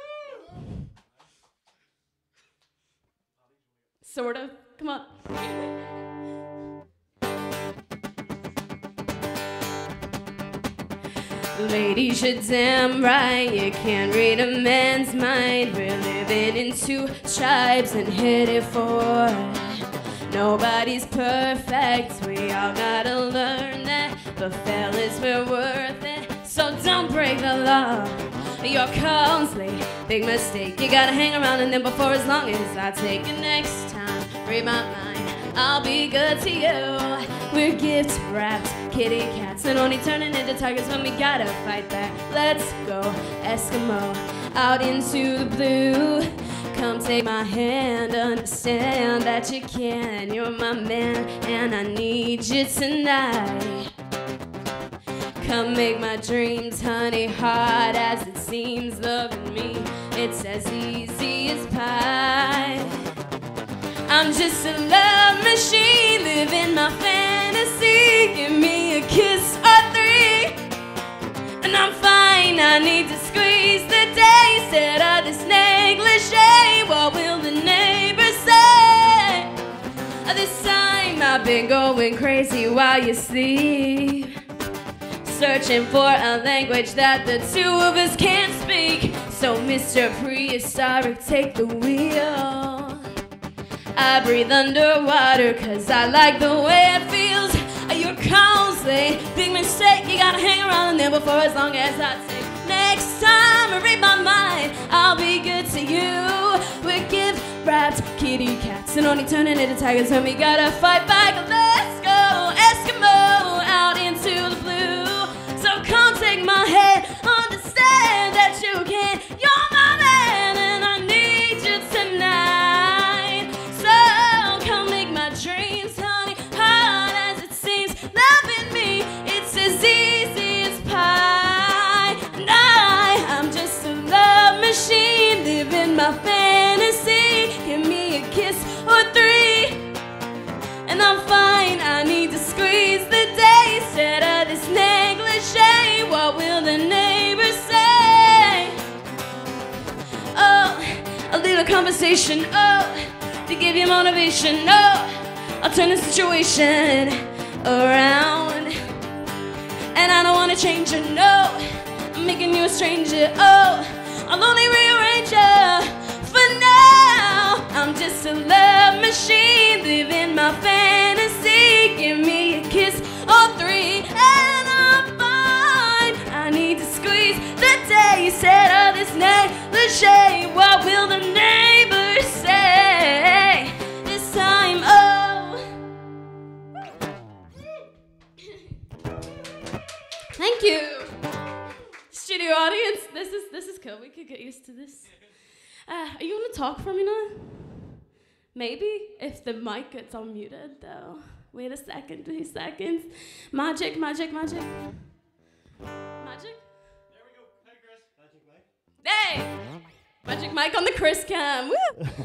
Sort of. Come on. Ladies, you're damn right, you can't read a man's mind. We're living in two tribes and headed for nobody's perfect, we all gotta learn that. But fellas, we're worth it, so don't break the law. You're constantly big mistake. You gotta hang around, and then before as long as I take it next time, read my mind, I'll be good to you. We're gift wrapped kitty cats and only turning into tigers when we gotta fight back. Let's go Eskimo out into the blue. Come take my hand, understand that you can. You're my man, and I need you tonight. Come make my dreams, honey, hard as it seems. Loving me, it's as easy as pie. I'm just a love machine, living my fantasy. Give me a kiss or three, and I'm fine. I need to squeeze the day, set of this negligee. What will the neighbors say? This time I've been going crazy while you sleep, searching for a language that the two of us can't speak. So Mister Prehistoric, take the wheel. I breathe underwater cause I like the way it feels. You're constantly big mistake. You gotta hang around there before as long as I take. Next time I read my mind, I'll be good to you. We're gift wrapped kitty cats and only turning into tigers when we gotta fight back. Let's go Eskimo out into the blue. So come take my hand, understand that you can. You're my man and I need you tonight. So come make my dreams, honey, hard as it seems. Loving me, it's as easy as pie. And I, I'm just a love machine, living my fantasy. Give me a kiss or three, and I'm fine. I need to squeeze the day, set of this negligee. What will the neighbors say? Oh, a little conversation, oh, to give you motivation, oh, I'll turn the situation around. And I don't wanna change you, no, I'm making you a stranger, oh, I'll only rearrange you. For now, I'm just a love machine, living my fantasy. Give me a kiss or three, and I'm fine. I need to squeeze the day, set of this negligee. What will the neighbors say? This time, oh. this is this is cool. We could get used to this. Uh, are you gonna talk for me now? Maybe if the mic gets unmuted, though. Wait a second, two seconds. Magic, magic, magic. Magic. There we go. Hey, Chris. Magic Mike. Hey! Magic mic on the Chris cam. Woo!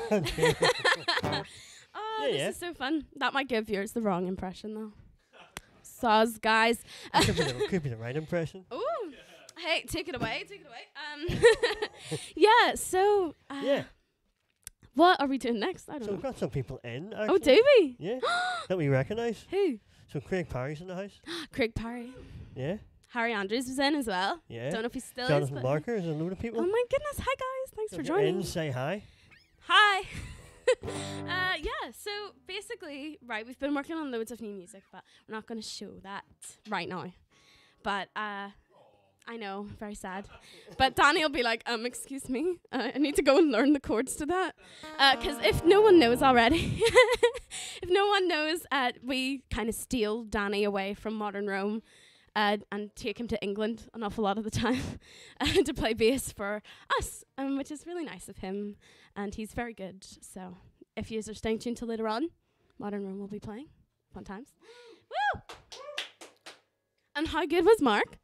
Oh, Yeah, this yeah. is so fun. That might give yours the wrong impression, though. Soz, guys. Could be, the, could be the right impression. Ooh. Hey, take it away, take it away. Um, yeah, so... Uh, Yeah. What are we doing next? I don't So know. we've got some people in. Oh, Actually. do we? Yeah. That we recognise. Who? So Craig Parry's in the house. Craig Parry. Yeah. Harry Andrews was in as well. Yeah. Don't know if he still Jonathan is. But Barker is a load of people. oh my goodness. Hi, guys. Thanks So for if you're joining. in, say hi. Hi. uh, yeah, so basically, right, we've been working on loads of new music, but we're not going to show that right now. But uh, I know, very sad. But Danny will be like, um, excuse me, uh, I need to go and learn the chords to that. Because if no one knows already, if no one knows, uh, we kind of steal Danny away from Modern Rome. Uh, and take him to England an awful lot of the time uh, to play bass for us, um, which is really nice of him. And he's very good. So if you are staying tuned till later on, Modern Room will be playing. Fun times. Woo! And how good was Mark?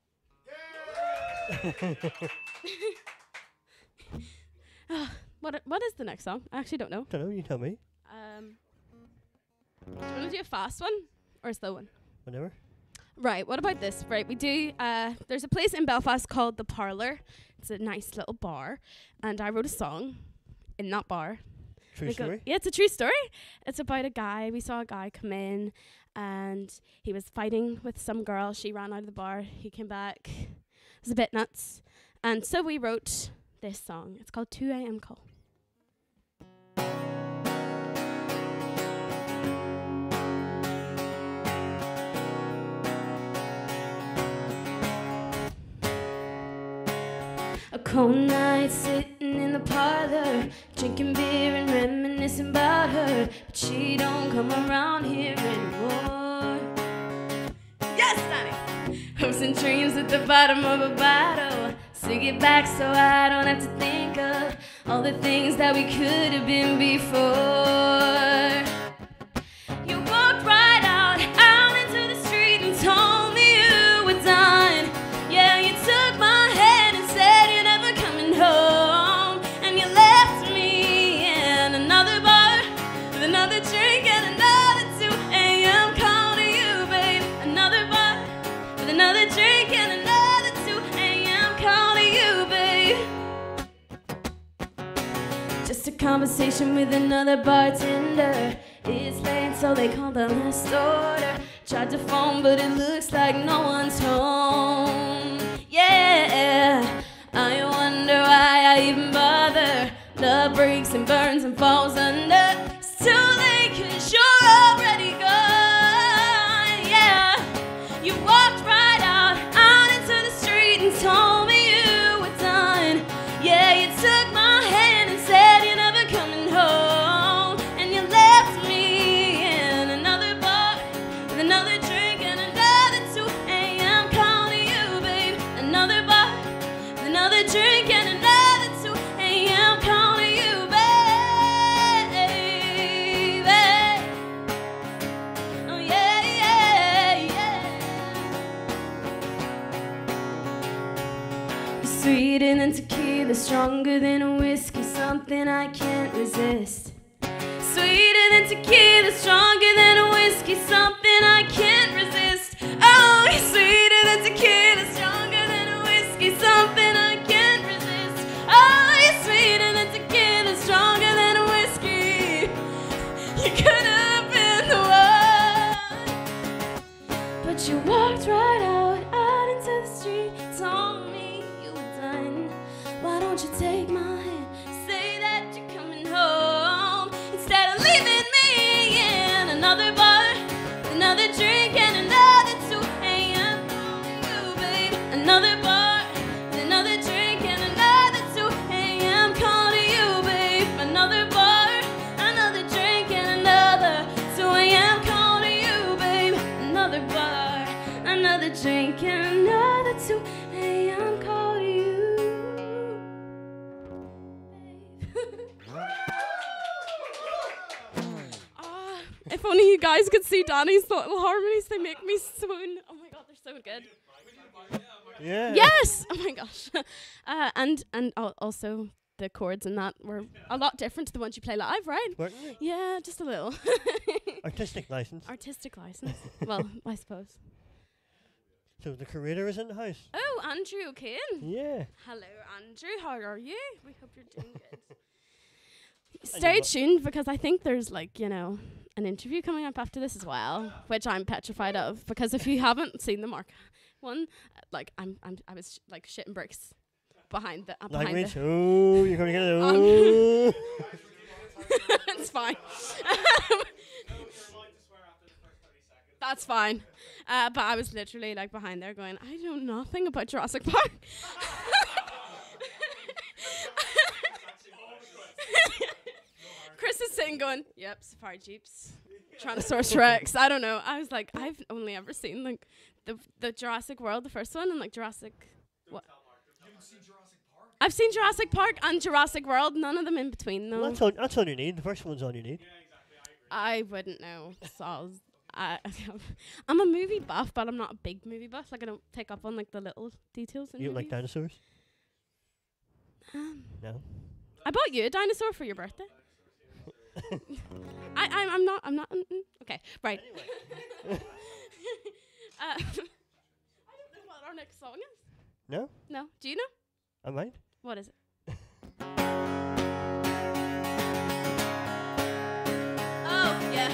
uh, what what is the next song? I actually don't know. Don't know. You tell me. Um, do you want to do a fast one or a slow one? Whenever. Right, what about this? Right, we do, uh, there's a place in Belfast called The Parlour. It's a nice little bar. And I wrote a song in that bar. True We go- story. yeah, it's a true story. It's about a guy. We saw a guy come in and he was fighting with some girl. She ran out of the bar. He came back. It was a bit nuts. And so we wrote this song. It's called two a.m. Call. A cold night sitting in the parlor, drinking beer and reminiscing about her, but she don't come around here anymore. Yes, Danny! Hopes and dreams at the bottom of a bottle, stick it back so I don't have to think of all the things that we could have been before. You walked right out, out into the street and told me you were done. Yeah, you took my hand and said you're never coming home, and you left me in another bar with another drink and another two a.m. call to you, babe. Another bar with another drink and another two a.m. call to you, babe. Just a conversation with another bartender. It's late, so they called the last order. Tried to phone, but it looks like no one's home. Yeah, I wonder why I even bother. Love breaks and burns and falls under. It's too late, cause you're already gone. Yeah, you walked right out, out into the street and told me you were done. Yeah, you took my hand and said you're never coming home, and you left me in another bar with another drink and another two a.m. call to you, babe. Another bar with another drink and another two a.m. call to you, baby. Oh yeah, yeah, yeah. You're sweeter than tequila, stronger than a whiskey, something I can't resist. Sweeter than tequila, stronger than a whiskey, something I can't resist. Oh, you're sweeter than tequila, stronger than a whiskey, something I can't resist. Oh, you're sweeter than tequila, stronger than a whiskey. You could have been the one, but you walked right out, out into the street, told me you were done. Why don't you take my hand, say that you're coming home, instead of leaving me in If only you guys could see Danny's little harmonies, they make me swoon. Oh my god, they're so good. Yeah. Yes! Oh my gosh. Uh, and and al- also the chords in that were a lot different to the ones you play live, right? Weren't they? Yeah, just a little. Artistic license. Artistic license. Well, I suppose. So the curator is in the house. Oh, Andrew O'Kane. Yeah. Hello, Andrew. How are you? We hope you're doing good. And Stay you tuned because I think there's like, you know, an interview coming up after this as well, which I'm petrified of because if you haven't seen the Mark one, uh, like I'm, I'm, I was sh- like shitting bricks behind the, uh, behind Language. the. Oh, you're gonna get it. Um, Oh. It's fine. That's fine. Uh, but I was literally like behind there going, I know nothing about Jurassic Park. Chris is sitting going, yep, Safari Jeeps, Tyrannosaurus Rex. I don't know. I was like, I've only ever seen like the the Jurassic World, the first one, and like Jurassic. What? I've seen Jurassic Park and Jurassic World. None of them in between though. Well, that's all. That's all you need. The first one's all you need. I wouldn't know. So I was, I, I'm a movie buff, but I'm not a big movie buff. Like I don't pick up on like the little details in You don't like movies. dinosaurs? Um, No. I bought you a dinosaur for your birthday. I, I'm, I'm not. I'm not. Mm, mm, okay, right. uh, I don't know what our next song is. No. No, do you know? I might. What is it? Oh yeah.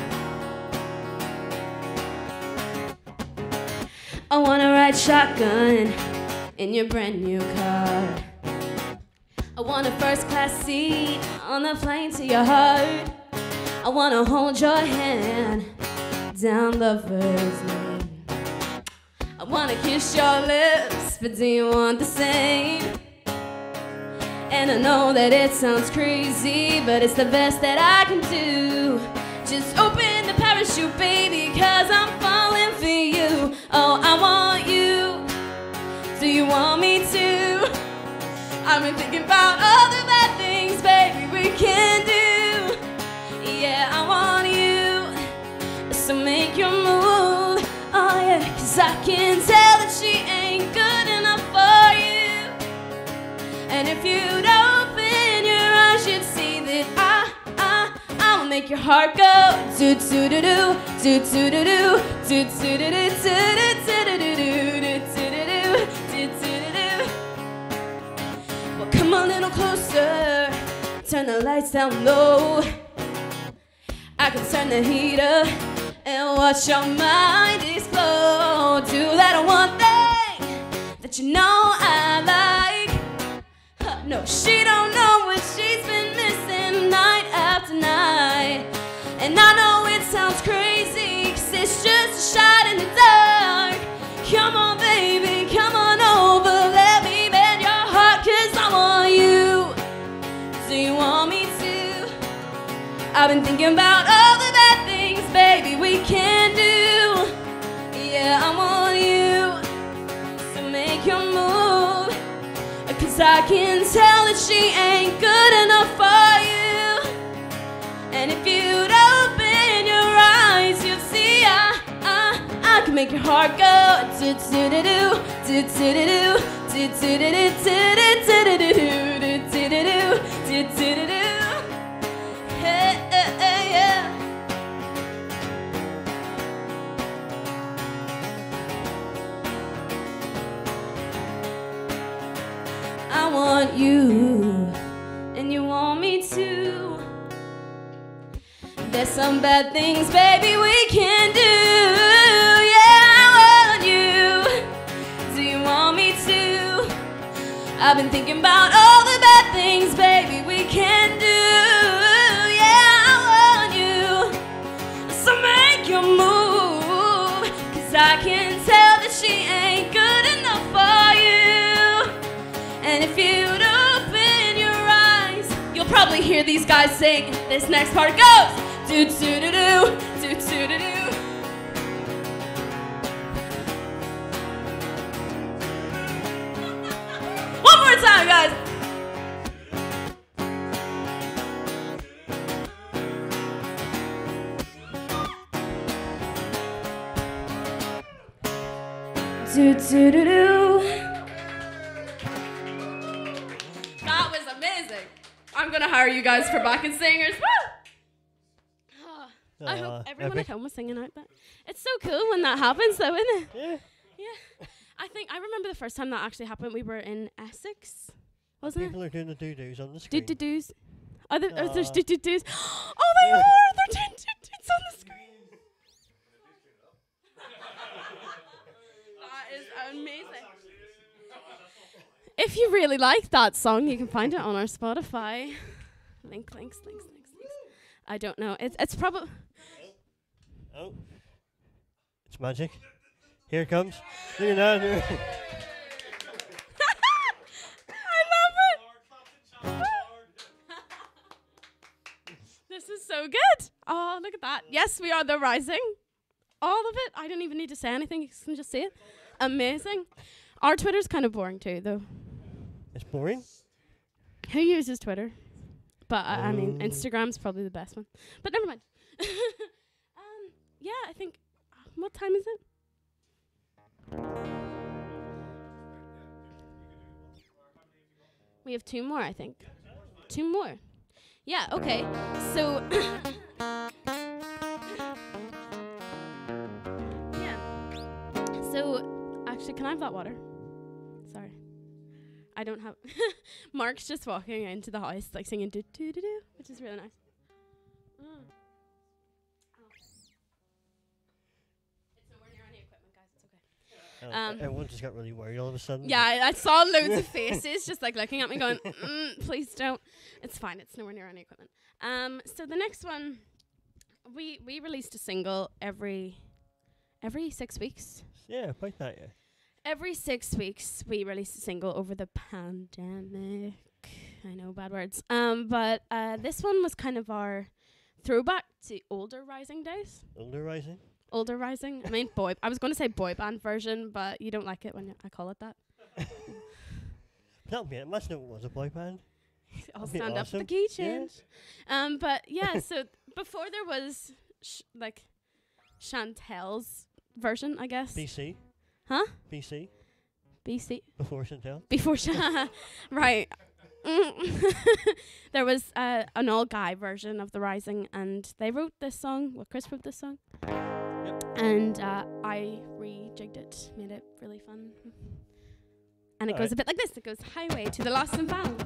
I wanna ride shotgun in your brand new car. I want a first class seat on the plane to your heart. I wanna hold your hand down Lover's Lane. I wanna kiss your lips, but do you want the same? And I know that it sounds crazy, but it's the best that I can do. Just open the parachute, baby, cause I'm falling for you. Oh, I want you. Do you want me to? I've been thinking about all the bad things, baby, we can do. Yeah, I want you. So make your move. Oh yeah, cause I can tell that she ain't good enough for you. And if you'd open your eyes, you'd see that I, I, I will make your heart go do do do do do do do do do do do do do do do do do. Well, come a little closer, turn the lights down low. I can turn the heat up and watch your mind explode. Do that one thing that you know I like. Huh, no, she don't know what she's been missing night after night. And I know it sounds crazy, cause it's just a shot in the dark. Come on, baby, come on over, let me bend your heart, cause I want you. Do you want me to? I've been thinking about all the bad things, baby, we can do. Yeah, I want you. So make your move, cause I can tell that she ain't good enough for you. And if you'd open your eyes, you'd see I, I, I can make your heart go do do do do do do do do do do do do do do do do do do. Hey, hey, hey, yeah. I want you, and you want me too. There's some bad things, baby, we can do. Yeah, I want you. Do you want me to? I've been thinking about all the bad things, baby, we can do. Your move, cause I can tell that she ain't good enough for you. And if you'd open your eyes, you'll probably hear these guys sing. This next part goes do do do do do do do do. One more time, guys. do do do do. That was amazing. I'm gonna hire you guys for backing singers. Woo! Oh, I Aw, hope everyone epic. at home was singing out that. It's so cool when that happens, though, isn't it? Yeah. Yeah. I think I remember the first time that actually happened. We were in Essex, wasn't it? People are doing the doo-doos on the screen. Do do doos. Are there, are there's Aw. do do doos? Oh, they are! They're doing do doos on the screen. That is amazing. If you really like that song, you can find it on our Spotify. Link, links, links, links, links. I don't know. It's it's probably. Oh. It's magic. Here it comes. Look at that. I love it. This is so good. Oh, look at that. Yes, we are the Rising. All of it. I don't even need to say anything. You can just see it. Amazing. Our Twitter's kind of boring too, though. It's boring. Who uses Twitter? But uh, I mean, Oh. Instagram's probably the best one. But never mind. um, yeah, I think. Uh, what time is it? We have two more, I think. Two more. Yeah. Okay. So. yeah. So, actually, can I have that water? Sorry. I don't have. Mark's just walking into the house, like singing do do do do, which is really nice. Mm. Oh. It's nowhere near any equipment, guys. It's okay. Uh, Um, everyone just got really worried all of a sudden. Yeah, I, I saw loads of faces just like looking at me, going, mm, "Please don't." It's fine. It's nowhere near any equipment. Um. So the next one, we we released a single every every six weeks. Yeah, about that, yeah. Every six weeks, we release a single over the pandemic. I know, bad words. Um, but uh, this one was kind of our throwback to older Rising days. Older Rising. Older Rising. I mean, boy. I was going to say boy band version, but you don't like it when y- I call it that. That would be it. Imagine if it was a boy band. I'll That'd be stand up for the awesome. key Yeah. change. Um, but yeah. So before there was sh- like Chantel's version, I guess. B C. Huh? B C. B C. Before Chantel. Before she right. Mm. There was uh, an all guy version of The Rising, and they wrote this song. Well, Chris wrote this song, and uh, I rejigged it, made it really fun. And it goes Alright. a bit like this. It goes highway to the lost and found.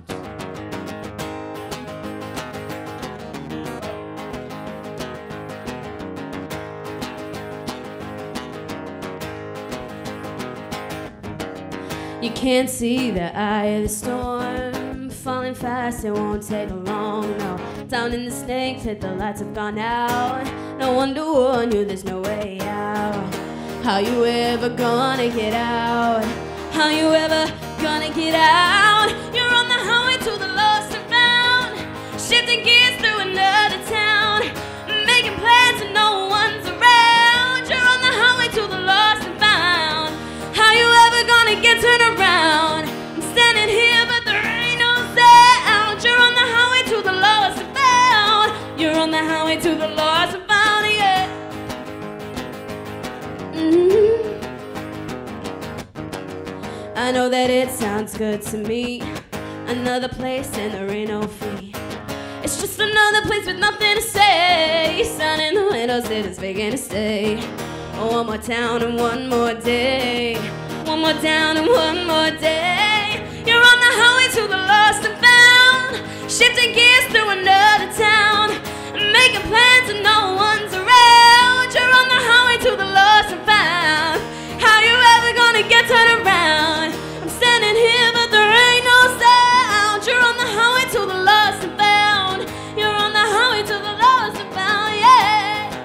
You can't see the eye of the storm falling fast, it won't take long, no. Down in the snake pit, the lights have gone out. No one to warn you, there's no way out. How you ever gonna get out? How you ever gonna get out? You're on the highway to the lost and found, shifting gears through another town, making plans and no one's around. You're on the highway to the lost and found. How you ever gonna get turned around? I'm standing here, but there ain't no sound. You're on the highway to the lost and found. You're on the highway to the lost and found, yeah. Mm-hmm. I know that it sounds good to me. Another place and there ain't no fee. It's just another place with nothing to say. Sun in the windows, it is beginning to stay. Oh, one more town and one more day. One more down and one more day. You're on the highway to the lost and found, shifting gears through another town, making plans and no one's around. You're on the highway to the lost and found. How you ever gonna get turned around? I'm standing here, but there ain't no sound. You're on the highway to the lost and found. You're on the highway to the lost and found, yeah.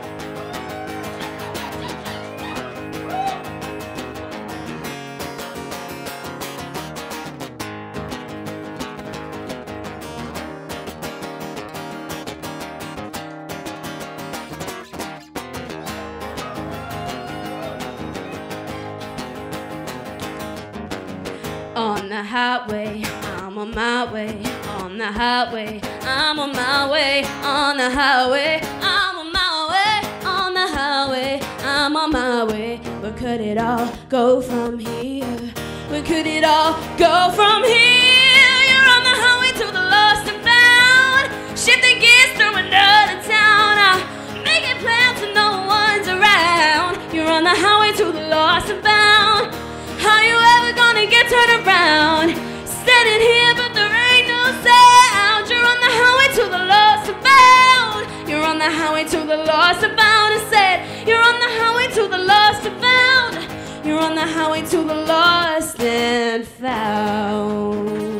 On the highway, I'm on my way. On the highway, I'm on my way. On the highway, I'm on my way. On the highway, I'm on my way. We're could it all go from here? Where could it all go from here? You're on the highway to the lost and found, shifting gears through another town. I'm making plans and no one's around. You're on the highway to the lost and found. How you ever gonna get turned around? Standing here but there ain't no sound. You're on the highway to the lost and found. You're on the highway to the lost and found. I said, you're on the highway to the lost and found. You're on the highway to the lost and found.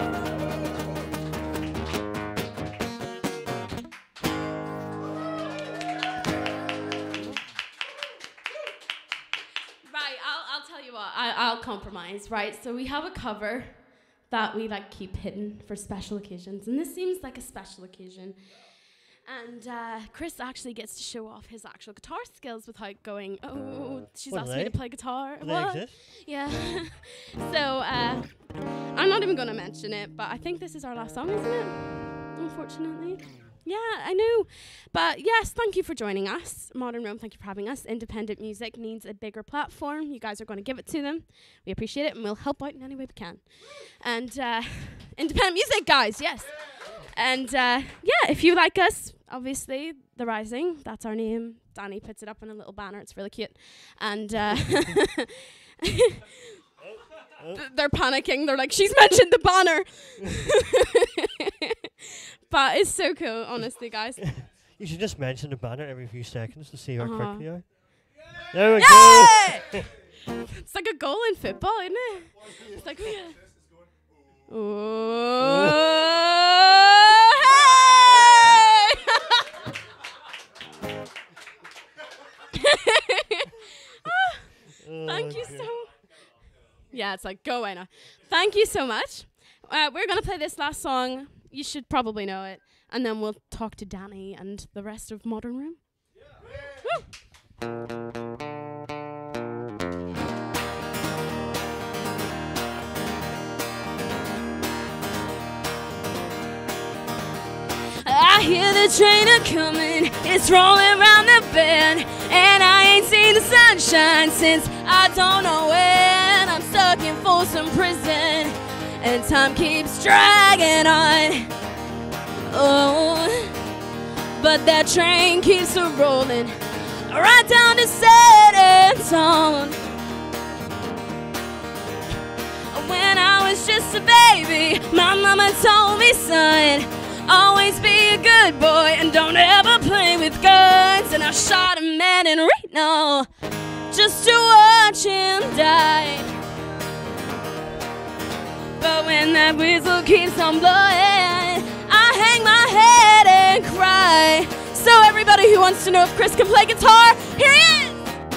Right, I'll, I'll tell you what, I, I'll compromise, right? So we have a cover that we like keep hidden for special occasions, and this seems like a special occasion. And uh, Chris actually gets to show off his actual guitar skills without going, oh, she's what asked are me they? to play guitar. Do they What? exist? Yeah. So uh, I'm not even going to mention it, but I think this is our last song, isn't it? Unfortunately. Yeah, I know. But yes, thank you for joining us. Modern Rome, thank you for having us. Independent music needs a bigger platform. You guys are going to give it to them. We appreciate it, and we'll help out in any way we can. And uh, independent music, guys, yes. And uh, yeah, if you like us, obviously, The Rising, that's our name. Danny puts it up on a little banner. It's really cute. And uh, th- they're panicking. They're like, she's mentioned the banner. But it's so cool, honestly, guys. You should just mention the banner every few seconds to see how Uh-huh. quick you are. There we Yay! go. It's like a goal in football, isn't it? It's like, yeah. Oh, hey! Thank you so. Yeah, it's like go Anna. Thank you so much. Uh, we're gonna play this last song. You should probably know it, and then we'll talk to Danny and the rest of Modern Room. Woo! I hear the train a-comin', it's rolling round the bend, and I ain't seen the sunshine since I don't know when. I'm stuck in Folsom Prison, and time keeps dragging on. Oh, but that train keeps a-rolling right down to San Antone. When I was just a baby, my mama told me, son, always be a good boy and don't ever play with guns. And I shot a man in Reno just to watch him die. But when that whistle keeps on blowing, I hang my head and cry. So everybody who wants to know if Chris can play guitar, here he is!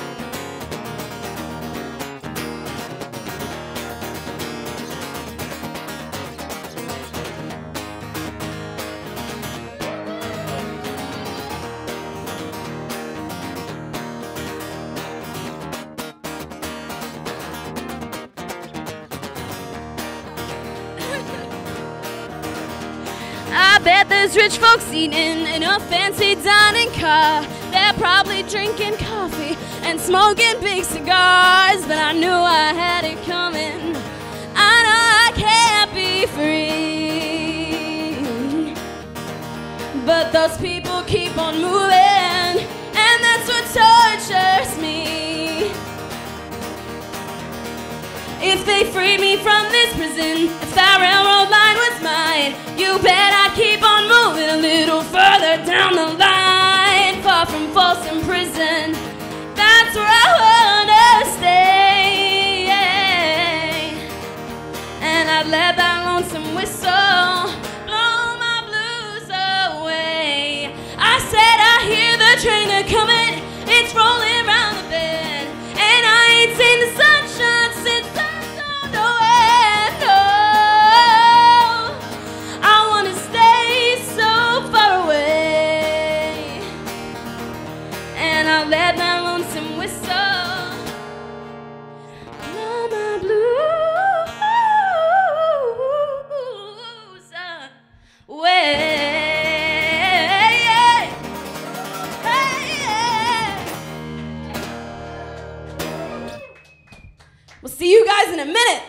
I bet there's rich folks eating in a fancy dining car. They're probably drinking coffee and smoking big cigars. But I knew I had it coming. I know I can't be free. But those people keep on moving, and that's what tortures me. If they freed me from this prison, if that railroad line was mine, you bet I'd keep on moving a little further down the line. Far from Folsom Prison, that's where I wanna stay. And I'd let that lonesome whistle blow my blues away. I said I hear the train a-comin', it's rolling round the bend, and I ain't seen the sunshine since I don't know when. Oh, I wanna stay so far away, and I let that lonesome whistle blow my blues away. Hey, yeah. We'll see you guys in a minute.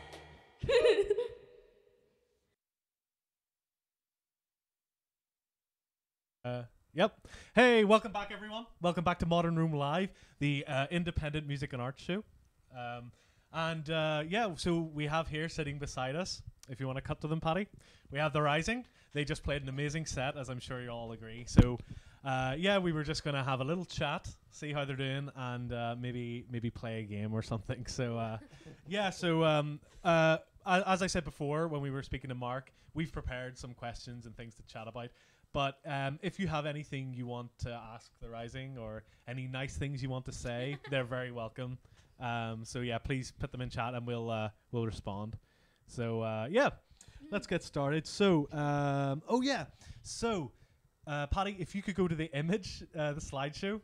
Uh, yep. Hey, welcome back, everyone. Welcome back to Modern Room Live, the uh, independent music and art show. Um, and uh, yeah, so we have here sitting beside us, if you want to cut to them, Paddy, we have The Rising. They just played an amazing set, as I'm sure you all agree. So uh, yeah, we were just going to have a little chat, see how they're doing, and uh, maybe maybe play a game or something. So uh, yeah, so um, uh, a- as I said before, when we were speaking to Mark, we've prepared some questions and things to chat about. But um, if you have anything you want to ask The Rising or any nice things you want to say, they're very welcome. Um, so yeah, please put them in chat and we'll uh, we'll respond. So uh, yeah, let's get started. So um, oh yeah, so uh, Paddy, if you could go to the image, uh, the slideshow,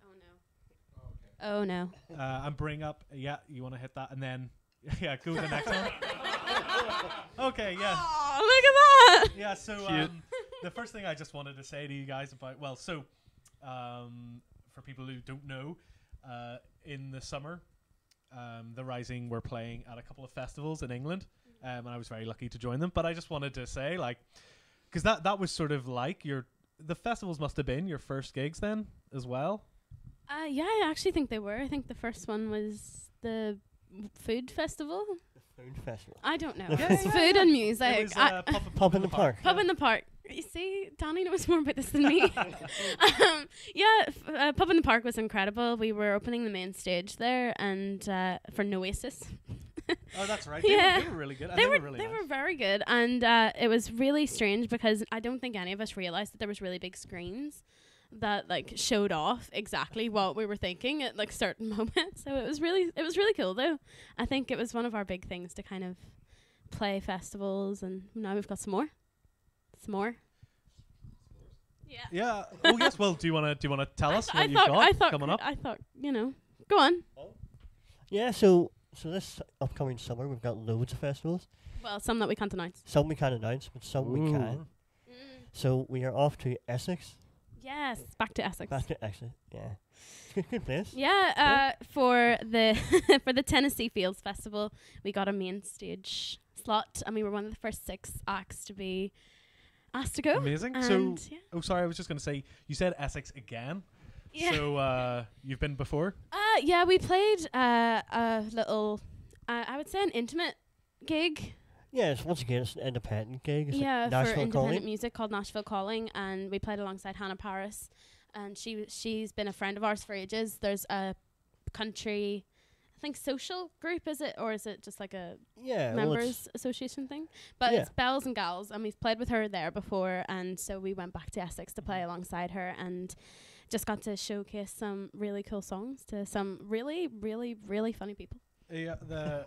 Oh no. uh, and bring up. Yeah, you want to hit that, and then yeah, go to the next one. Okay, yeah. Oh, look at that. Yeah, so Cute. um, the first thing I just wanted to say to you guys about, well, so um, for people who don't know, uh, in the summer, um, The Rising were playing at a couple of festivals in England, um, and I was very lucky to join them. But I just wanted to say, like, because that, that was sort of like your, the festivals must have been your first gigs then as well. Uh, yeah, I actually think they were. I think the first one was the food festival. Food festival. I don't know. Yeah, It's yeah, food yeah. and It music. was, I- uh, Pub, Pub in the Park. Pub in the Park. You see, Danny knows more about this than me. um, yeah, f- uh, Pub in the Park was incredible. We were opening the main stage there, and uh, for Noasis. Oh, that's right. Yeah. They, were, they were really good. and They were really they nice. were very good, and uh, it was really strange because I don't think any of us realized that there was really big screens that like showed off exactly what we were thinking at like certain moments. So it was really it was really cool though. I think it was one of our big things to kind of play festivals, and now we've got some more, some more. Yeah. Yeah. Oh yes. Well, do you want to do you want to tell I us th- what I you've thought got I thought coming up? I thought you know. Go on. Yeah, so so this upcoming summer we've got loads of festivals. Well, some that we can't announce. Some we can't announce, but some we Ooh. can. So we are off to Essex. Yes, back to Essex. Back to Essex, yeah. It's a good, good place. Yeah, uh, for the for the Tennessee Fields Festival, we got a main stage slot, and we were one of the first six acts to be asked to go. Amazing. And So, yeah. oh, sorry, I was just going to say, you said Essex again. Yeah. So, uh, you've been before? Uh, yeah, we played uh, a little, uh, I would say, an intimate gig. Yeah, it's once again it's an independent gig. It's yeah, like for Nashville independent Calling. music called Nashville Calling, and we played alongside Hannah Paris, and she w- she's been a friend of ours for ages. There's a country, I think, social group, is it, or is it just like a Yeah, well, it's, members association thing? But Yeah. it's Bells and Gals, and we've played with her there before, and so we went back to Essex to play alongside her, and just got to showcase some really cool songs to some really, really, really funny people. Yeah, the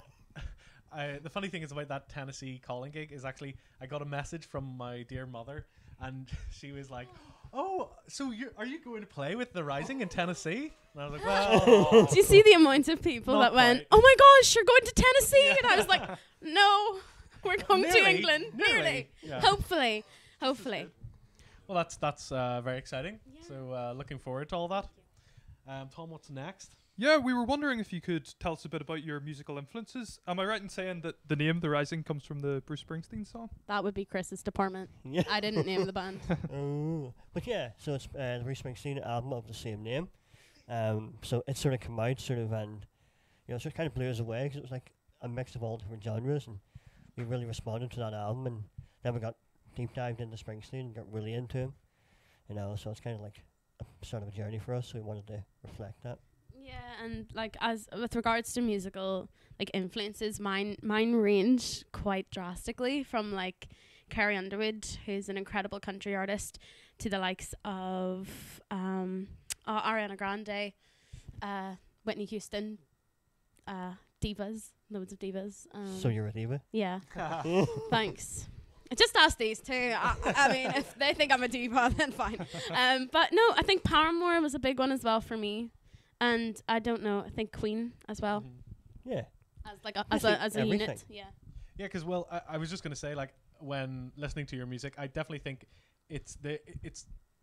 I, the funny thing is about that Tennessee Calling gig is actually I got a message from my dear mother, and she was like, "Oh, so you are you going to play with The Rising in Tennessee?" And I was like, "Well, Do you see the amount of people Not that went, quite. "Oh my gosh, you're going to Tennessee?" And I was like, "No, we're going to Nearly, England, nearly." nearly, Yeah. hopefully, hopefully." Well, that's that's uh, very exciting. Yeah. So, uh, looking forward to all that. Um, Tom, what's next? Yeah, we were wondering if you could tell us a bit about your musical influences. Am I right in saying that the name The Rising comes from the Bruce Springsteen song? That would be Chris's department. yeah. I didn't name the band. Oh, but yeah, so it's uh, the Bruce Springsteen album of the same name. Um, so it sort of came out sort of and you know, sort of kind of blew us away because it was like a mix of all different genres, and we really responded to that album, and then we got deep dived into Springsteen and got really into him, you know. So it's kind of like a sort of a journey for us. So we wanted to reflect that. Yeah, and like as with regards to musical like influences, mine mine range quite drastically from like Carrie Underwood, who's an incredible country artist, to the likes of um, uh, Ariana Grande, uh, Whitney Houston, uh, divas, loads of divas. Um, So you're a diva. yeah, thanks. I just asked these two. I, I mean, if they think I'm a diva, then fine. Um, but no, I think Paramore was a big one as well for me. And I don't know, I think Queen as well, Mhm. Yeah. as like a, as Basically a as a unit. everything. Yeah. Yeah, because well, I, I was just gonna say, like, when listening to your music, I definitely think it's the it's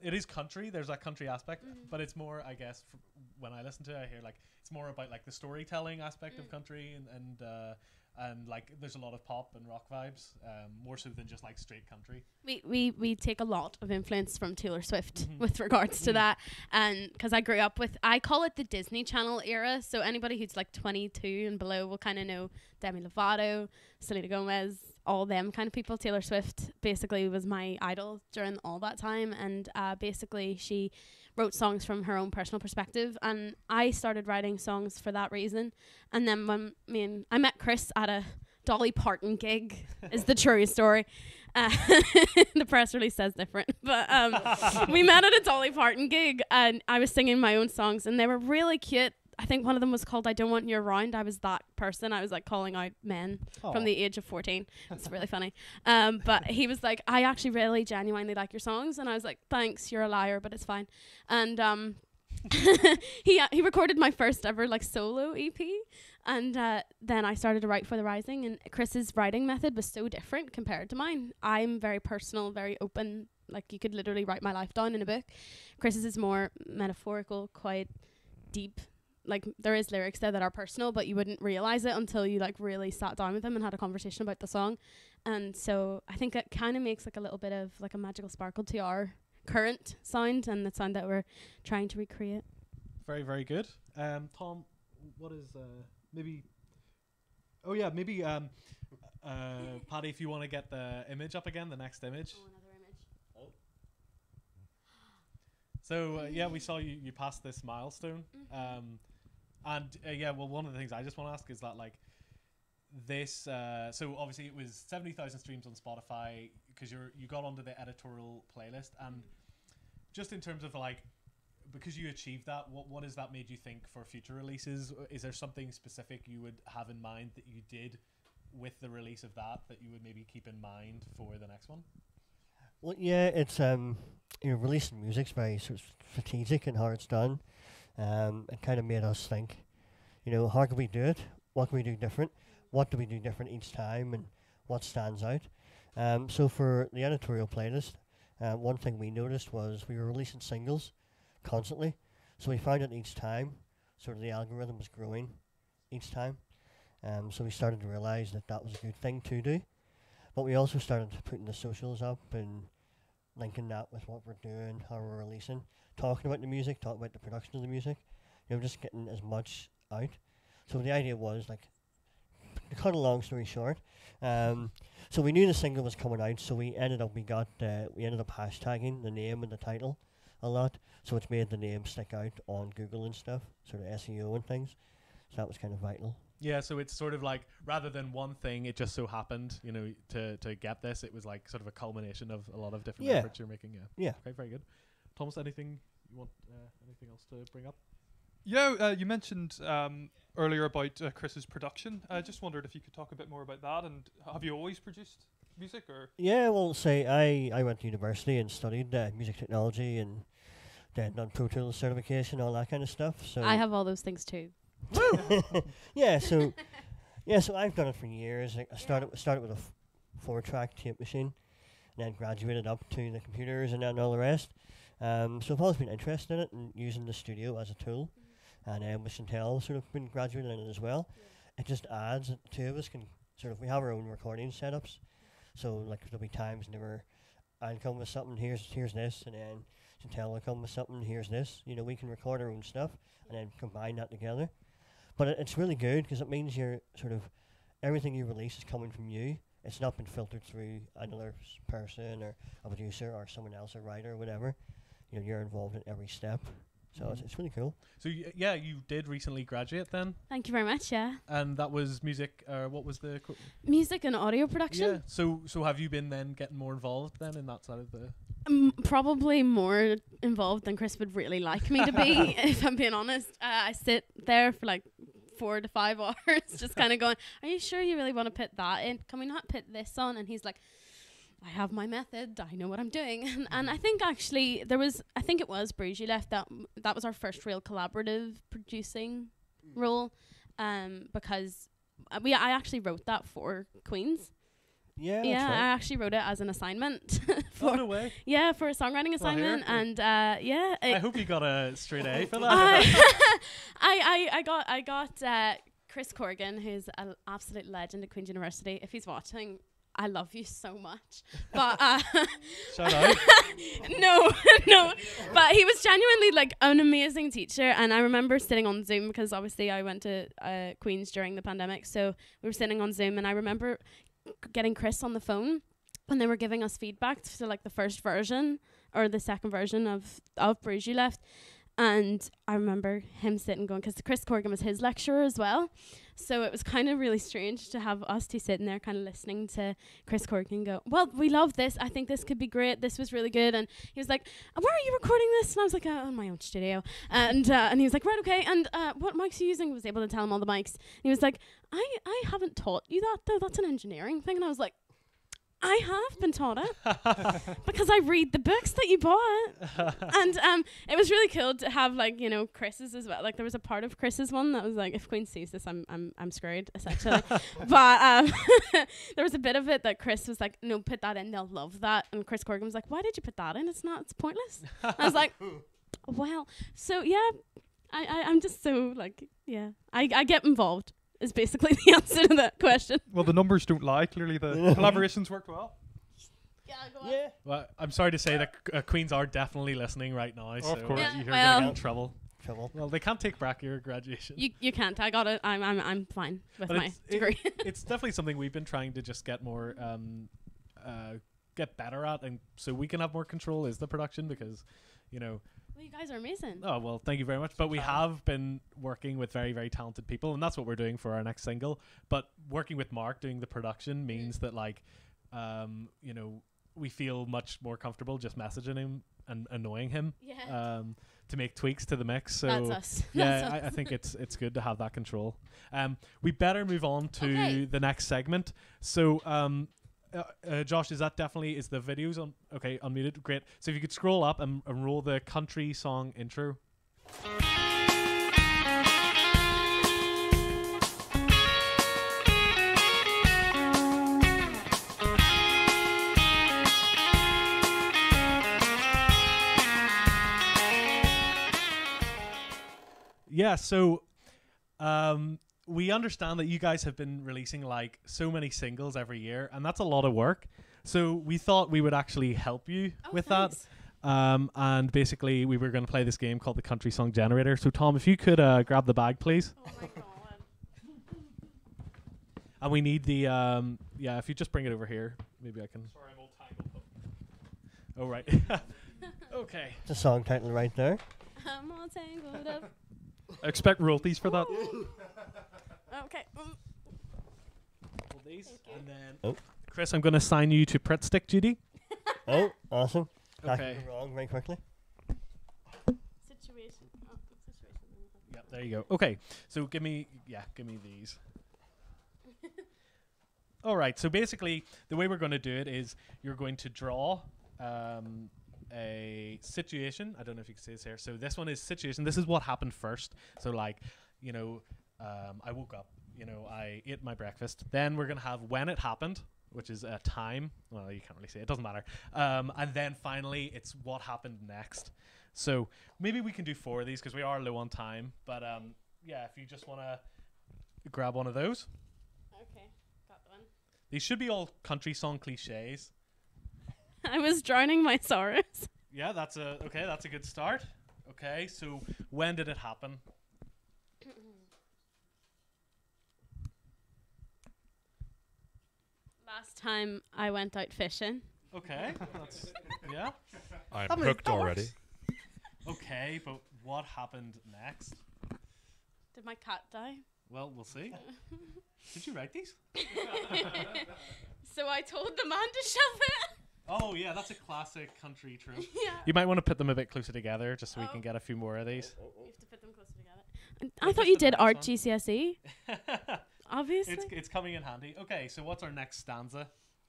it is country. There's that country aspect, Mhm. but it's more, I guess, f- when I listen to it, I hear like it's more about like the storytelling aspect of Mm. country, and and uh, and like there's a lot of pop and rock vibes, um, more so than just like straight country. We, we we take a lot of influence from Taylor Swift Mhm. with regards to Mhm. that, and because I grew up with, I call it the Disney Channel era. So anybody who's like twenty-two and below will kind of know Demi Lovato, Selena Gomez, all them kind of people. Taylor Swift basically was my idol during all that time, and uh, basically she wrote songs from her own personal perspective, and I started writing songs for that reason. And then when me and I met Chris at a Dolly Parton gig, is the true story. Uh, the press release says different, but um, we met at a Dolly Parton gig, and I was singing my own songs, and they were really cute. I think one of them was called "I Don't Want You Around." I was that person. I was like calling out men from the age of fourteen. It's really funny. Um, but he was like, "I actually really genuinely like your songs," and I was like, "Thanks, you're a liar, but it's fine." And um, he uh, he recorded my first ever like solo E P, and uh, then I started to write for The Rising. And Chris's writing method was so different compared to mine. I'm very personal, very open. Like you could literally write my life down in a book. Chris's is more metaphorical, quite deep. Like there is lyrics there that are personal, but you wouldn't realize it until you like really sat down with him and had a conversation about the song. And so I think it kind of makes like a little bit of like a magical sparkle to our current sound and the sound that we're trying to recreate. Very, very good. Um, Tom, what is uh, maybe? Oh yeah, maybe um, uh, Paddy, if you want to get the image up again, the next image. Oh, another image. So uh, yeah, we saw you you passed this milestone. Mhm. Um, and uh, yeah, well, one of the things I just want to ask is that like this. Uh, so obviously it was seventy thousand streams on Spotify because you're you got onto the editorial playlist, and just in terms of like. Because you achieved that, what what has that made you think for future releases? Is there something specific you would have in mind that you did with the release of that that you would maybe keep in mind for the next one? Well, yeah, it's um, you know, releasing music's very sort of strategic in how it's done. Um, it kind of made us think, you know, how can we do it? What can we do different? What do we do different each time, and what stands out? Um, so for the editorial playlist, uh, one thing we noticed was we were releasing singles constantly, so we found that each time, sort of the algorithm was growing each time. Um, so we started to realize that that was a good thing to do. But we also started putting the socials up and linking that with what we're doing, how we're releasing, talking about the music, talking about the production of the music, you know, just getting as much out. So the idea was, like, to cut a long story short, um, so we knew the single was coming out, so we ended up, we got, uh, we ended up hashtagging the name and the title a lot, so it's made the name stick out on Google and stuff, sort of S E O and things. So that was kind of vital. Yeah, so it's sort of like rather than one thing, it just so happened, you know, to to get this, it was like sort of a culmination of a lot of different Yeah. efforts you're making. Yeah. Yeah. Okay, very good. Thomas, anything you want? Uh, anything else to bring up? Yeah, uh, you mentioned um, earlier about uh, Chris's production. I just wondered if you could talk a bit more about that. And have you always produced music, or? Yeah, well, say I, I went to university and studied uh, music technology and then done Pro Tools certification, all that kind of stuff. So I have all those things too. yeah, so yeah, so I've done it for years. Like I started started with a f- four-track tape machine, and then graduated up to the computers and then all the rest. Um, so I've always been interested in it and using the studio as a tool, and um, with Chantel sort of been graduated in it as well. It just adds that the two of us can sort of we have our own recording setups. So like there'll be times never I'll come with something. Here's here's this, and then Chantel will come with something. Here's this. You know, we can record our own stuff and then combine that together. But it, it's really good because it means you're sort of everything you release is coming from you. It's not been filtered through another s- person or a producer or someone else, a writer or whatever. You know, you're involved in every step. So it's, Mhm. it's really cool. So y- yeah, you did recently graduate then, Thank you very much. Yeah, and that was music. Uh, what was the? Co- music and audio production. yeah. So so have you been then getting more involved then in that side of the? Um, probably more involved than Chris would really like me to be, if I'm being honest. Uh, I sit there for like four to five hours, just kind of going, "Are you sure you really want to put that in? Can we not put this on?" And he's like, "I have my method. I know what I'm doing." and, and I think actually there was, I think it was Bruges you left that that was our first real collaborative producing role, um, because uh, we I actually wrote that for Queens. Yeah, that's Yeah, I right. actually wrote it as an assignment. Oh, for, no way. yeah, for a songwriting Well, here, assignment, here. and uh, yeah, I it- hope you got a straight A for that. I, I, I got, I got uh, Chris Corrigan, who's an absolute legend at Queen's University. If he's watching, I love you so much. But uh, Shout out. no, no. But he was genuinely like an amazing teacher, and I remember sitting on Zoom because obviously I went to uh, Queen's during the pandemic, so we were sitting on Zoom, and I remember getting Chris on the phone when they were giving us feedback to like the first version or the second version of of Bruges You Left. And I remember him sitting going, because Chris Corrigan was his lecturer as well. So it was kind of really strange to have us two sitting there kind of listening to Chris Corrigan go, well, we love this. I think this could be great. This was really good. And he was like, uh, where are you recording this? And I was like, uh, on my own studio. And uh, and he was like, right, okay. And uh, what mics are you using? I was able to tell him all the mics. And he was like, I, I haven't taught you that, though. That's an engineering thing. And I was like, I have been taught it because I read the books that you bought. And um, it was really cool to have like, you know, Chris's as well. Like there was a part of Chris's one that was like, if Queen sees this, I'm I'm I'm screwed essentially. But um, there was a bit of it that Chris was like, no, put that in. They'll love that. And Chris Corrigan was like, why did you put that in? It's not. It's pointless. I was like, well, so yeah, I, I I'm just so like yeah, I I get involved. Is basically the answer to that question. Well, the numbers don't lie. Clearly, the collaborations worked well. Yeah, go Yeah. Well, I'm sorry to say that uh, Queens are definitely listening right now. of so course. Yeah, you're well- gonna get in trouble. Trouble. Well, they can't take back your graduation. You you can't. I got it. I'm I'm I'm fine with But my it's- it- degree. It's definitely something we've been trying to just get more, um, uh, get better at, and so we can have more control is the production because, you know. Well, you guys are amazing. Oh well, thank you very much. But we have been working with very very talented people, and that's what we're doing for our next single. But working with Mark doing the production means that like, um, you know, we feel much more comfortable just messaging him and annoying him. Yeah. Um, to make tweaks to the mix. So That's us. yeah, That's I, us. I think it's it's good to have that control. Um, we better move on to Okay. the next segment. So, um, uh, uh, Josh, is that definitely is the videos on? Okay, unmuted. Great. So if you could scroll up and, and roll the country song intro. Yeah, so um, we understand that you guys have been releasing like so many singles every year, and that's a lot of work. So we thought we would actually help you Oh, with thanks. that. Um, and basically, we were going to play this game called the Country Song Generator. So, Tom, if you could uh, grab the bag, please. Oh my god. And we need the, um, yeah, if you just bring it over here, maybe I can. Sorry, I'm all tangled up. Oh, right. Okay. It's a song title right there. I'm all tangled up. I expect royalties for that. Okay. Mm. Hold these. And then, Oh. Chris, I'm going to assign you to Pritt Stick duty. Oh, awesome. That Okay. can go wrong very quickly. Situation. Oh, situation. Yeah, there you go. Okay, so give me, yeah, give me these. All right, so basically, the way we're going to do it is you're going to draw um, a situation. I don't know if you can see this here. So this one is situation. This is what happened first. So like, you know, um, I woke up, you know, I ate my breakfast. Then we're going to have when it happened, which is a time. Well, you can't really say it. It doesn't matter. Um, and then finally, it's what happened next. So maybe we can do four of these because we are low on time. But um, yeah, if you just want to grab one of those. Okay. Got one. These should be all country song cliches. I was drowning my sorrows. Yeah, that's a okay. That's a good start. Okay, so when did it happen? Last time I went out fishing. Okay, that's yeah. I'm How many hooked already. hours? Okay, but what happened next? Did my cat die? Well, we'll see. Did you write these? So I told the man to shove it. Oh yeah, that's a classic country trope. Yeah. You might want to put them a bit closer together, just so we Oh. can get a few more of these. You have to put them closer together. Yeah, I thought just you the did next art one. G C S E. Obviously. It's it's coming in handy. Okay, so what's our next stanza?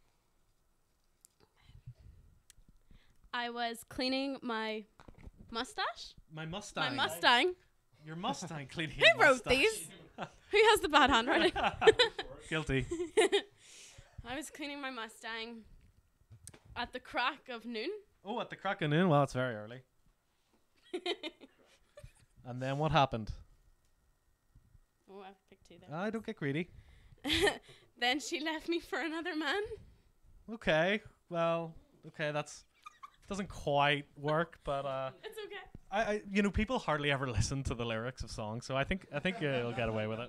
I was cleaning my mustache. My Mustang. My Mustang. Your Mustang cleaning. Who wrote these? Who has the bad handwriting? Guilty. I was cleaning my Mustang at the crack of noon. Oh, at the crack of noon? Well, it's very early. And then what happened? Oh, I've picked two there. I don't get greedy. Then she left me for another man. Okay, well, okay, that's doesn't quite work, but uh, It's okay. I, I, you know, people hardly ever listen to the lyrics of songs, so I think I think uh, you'll get away with it.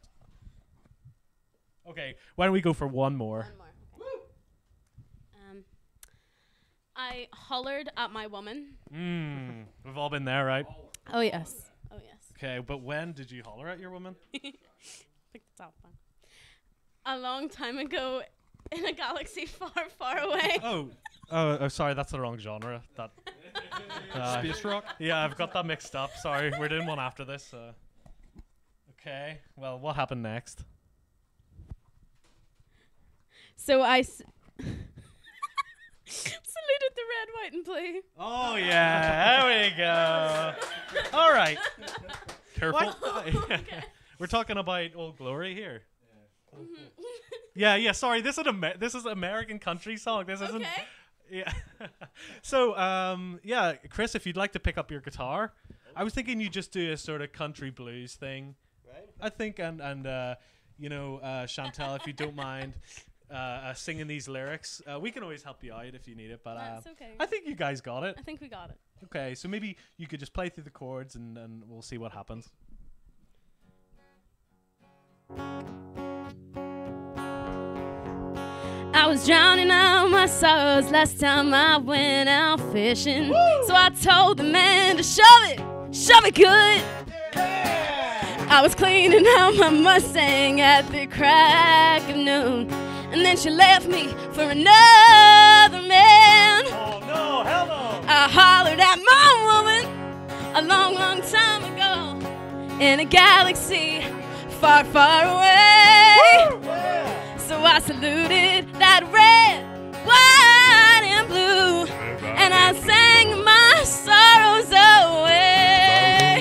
Okay, why don't we go for one more? One more. Okay. Um, I hollered at my woman. Mm, we've all been there, right? Oh yes. Oh yes. Okay, but when did you holler at your woman? Pick the top one. A long time ago, in a galaxy far, far away. Oh, oh, oh, sorry, that's the wrong genre. That uh, Space rock. Yeah, I've got that mixed up. Sorry, we're doing one after this. Uh, okay, well, what happened next? So I s- saluted the red, white, and blue. Oh yeah, there we go. All right. Careful. We're talking about Old Glory here. Yeah, yeah. Sorry, this is an Amer- this is an American country song. This isn't. Okay. Yeah. So, um, yeah, Chris, if you'd like to pick up your guitar, I was thinking you just do a sort of country blues thing. Right. I think, and and uh, you know, uh, Chantel, if you don't mind uh, uh, singing these lyrics, uh, we can always help you out if you need it. But uh, That's okay. I think you guys got it. I think we got it. Okay, so maybe you could just play through the chords, and and we'll see what happens. I was drowning out my sorrows last time I went out fishing. So I told the man to shove it, shove it good. I was cleaning out my Mustang at the crack of noon. And then she left me for another man. Oh no, hell no! I hollered at my woman a long, long time ago in a galaxy far, far away. So I saluted that red, white, and blue, and I sang my sorrows away.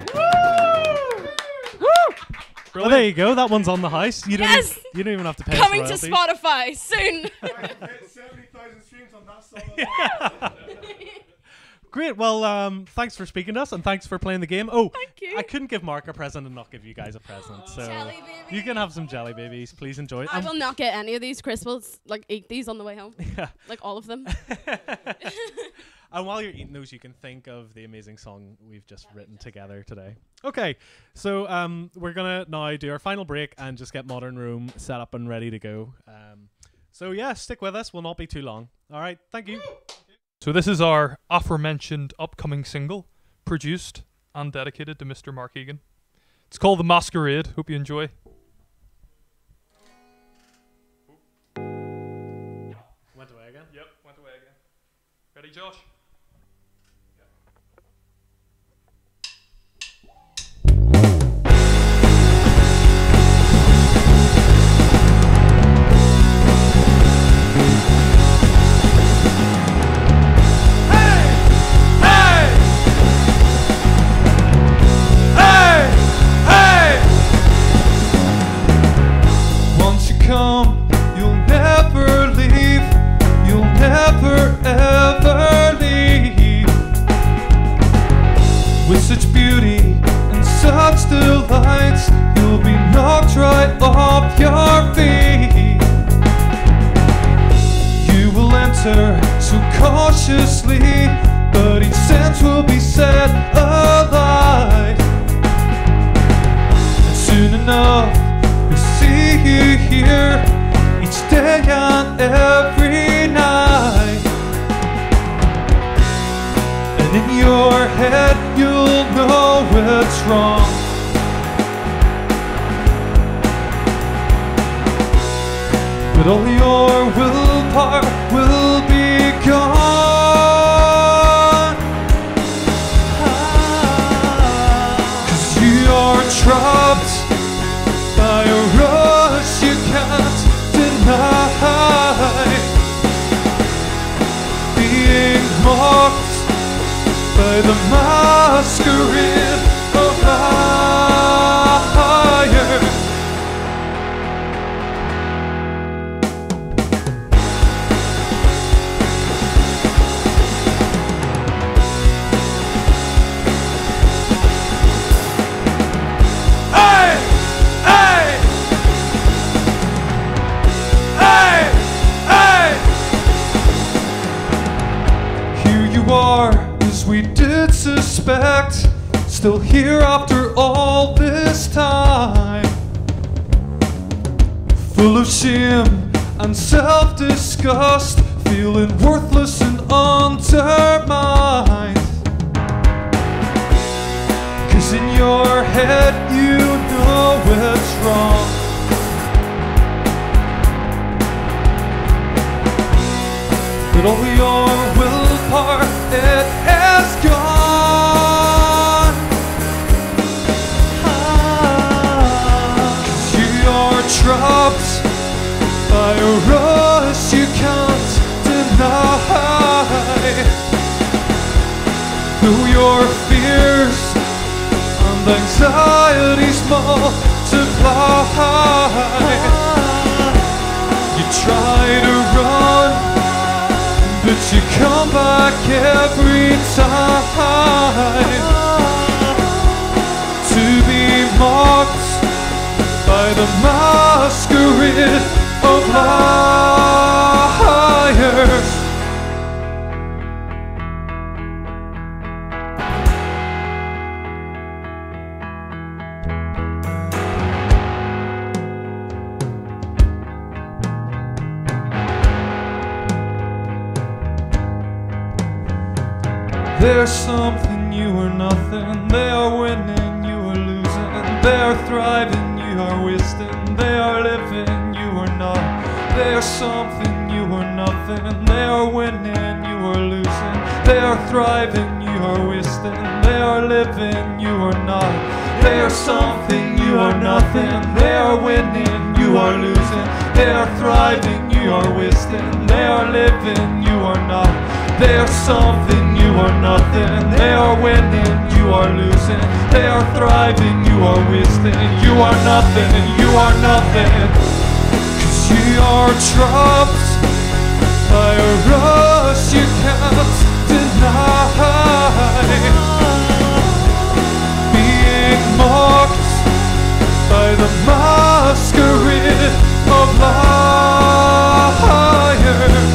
Well, there you go. That one's on the house. You don't. Yes! Even, you don't even have to pay. us Coming to royalties. Spotify soon. Hit seventy thousand streams on that song. Great. Well, um, thanks for speaking to us, and thanks for playing the game. Oh, Thank you. I couldn't give Mark a present and not give you guys a present. So Jelly baby. you can have some jelly babies. Please enjoy it. I Um, will not get any of these. Chris will s- like eat these on the way home, yeah. like all of them. And while you're eating those, you can think of the amazing song we've just written together today. Okay, so um, we're gonna now do our final break and just get Modern Room set up and ready to go. Um, so yeah, stick with us. We'll not be too long. All right, thank you. So this is our aforementioned upcoming single, produced and dedicated to Mister Mark Egan. It's called The Masquerade. Hope you enjoy. Went away again. Yep, went away again. Ready, Josh? Once you come, you'll never leave. You'll never ever leave. With such beauty and such delights, you'll be knocked right off your feet. You will enter so cautiously, but each sense will be set alight. And soon enough, we see you here each day and every night. And in your head you'll know it's wrong. But all your willpower will be gone. 'Cause you are trapped by a rush you can't deny, being mocked by the masquerade of fire. respect, still here after all this time. Full of shame and self-disgust, feeling worthless and undermined. Cause in your head you know it's wrong. But all your willpower, it has gone. Ah, cause you are trapped by a rush you can't deny. Though your fears and anxieties multiply, you try to run, but you come back every time to be mocked by the masquerade of liars. There's something, you are nothing. They are winning, you are losing. They are thriving, you are wasting. They are living, you are not. They are something, you are nothing. They are winning, you are losing. They are thriving, you are wasting. They are living, you are not. They are something, you are nothing. They are winning, you are losing. They are thriving, you are wasting. They are living, you are not. They are something, you are nothing. They are winning, you are losing. They are thriving, you are wasting. You are nothing, you are nothing. Cause you are trapped by a rush you can't deny. Being mocked by the masquerade of liars.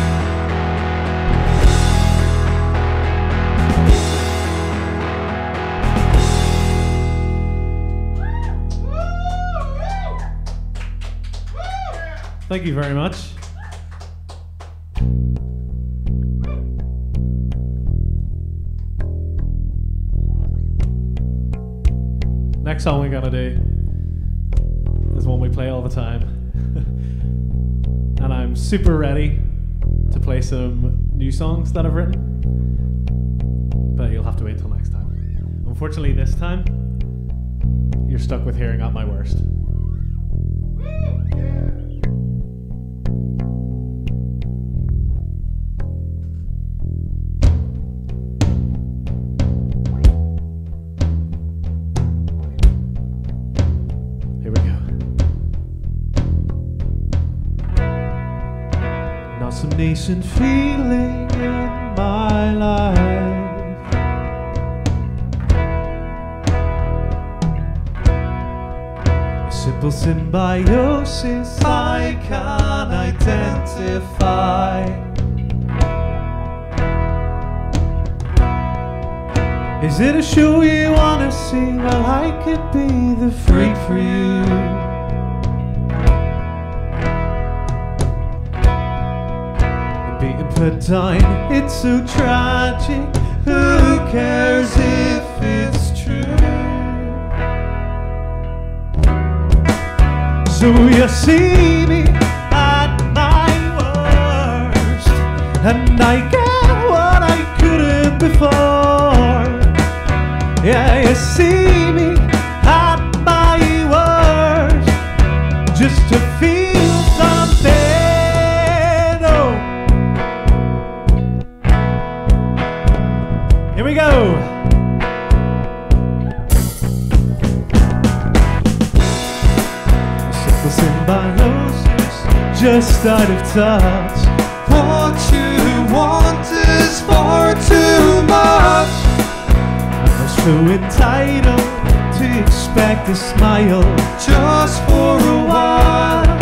Thank you very much. Next song we're gonna do is one we play all the time. And I'm super ready to play some new songs that I've written. But you'll have to wait till next time. Unfortunately, this time, you're stuck with hearing At My Worst. Nascent feeling in my life, a simple symbiosis I can identify. Is it a show you wanna see? Well, I could be the freak for you. Put down, it's so tragic. Who cares if it's true? So you see me at my worst, and I get what I couldn't before. Yeah, you see me at my worst, just to feel something. Here we go. Simple symbiosis, just out of touch. What you want is far too much. I'm so entitled to expect a smile just for a while.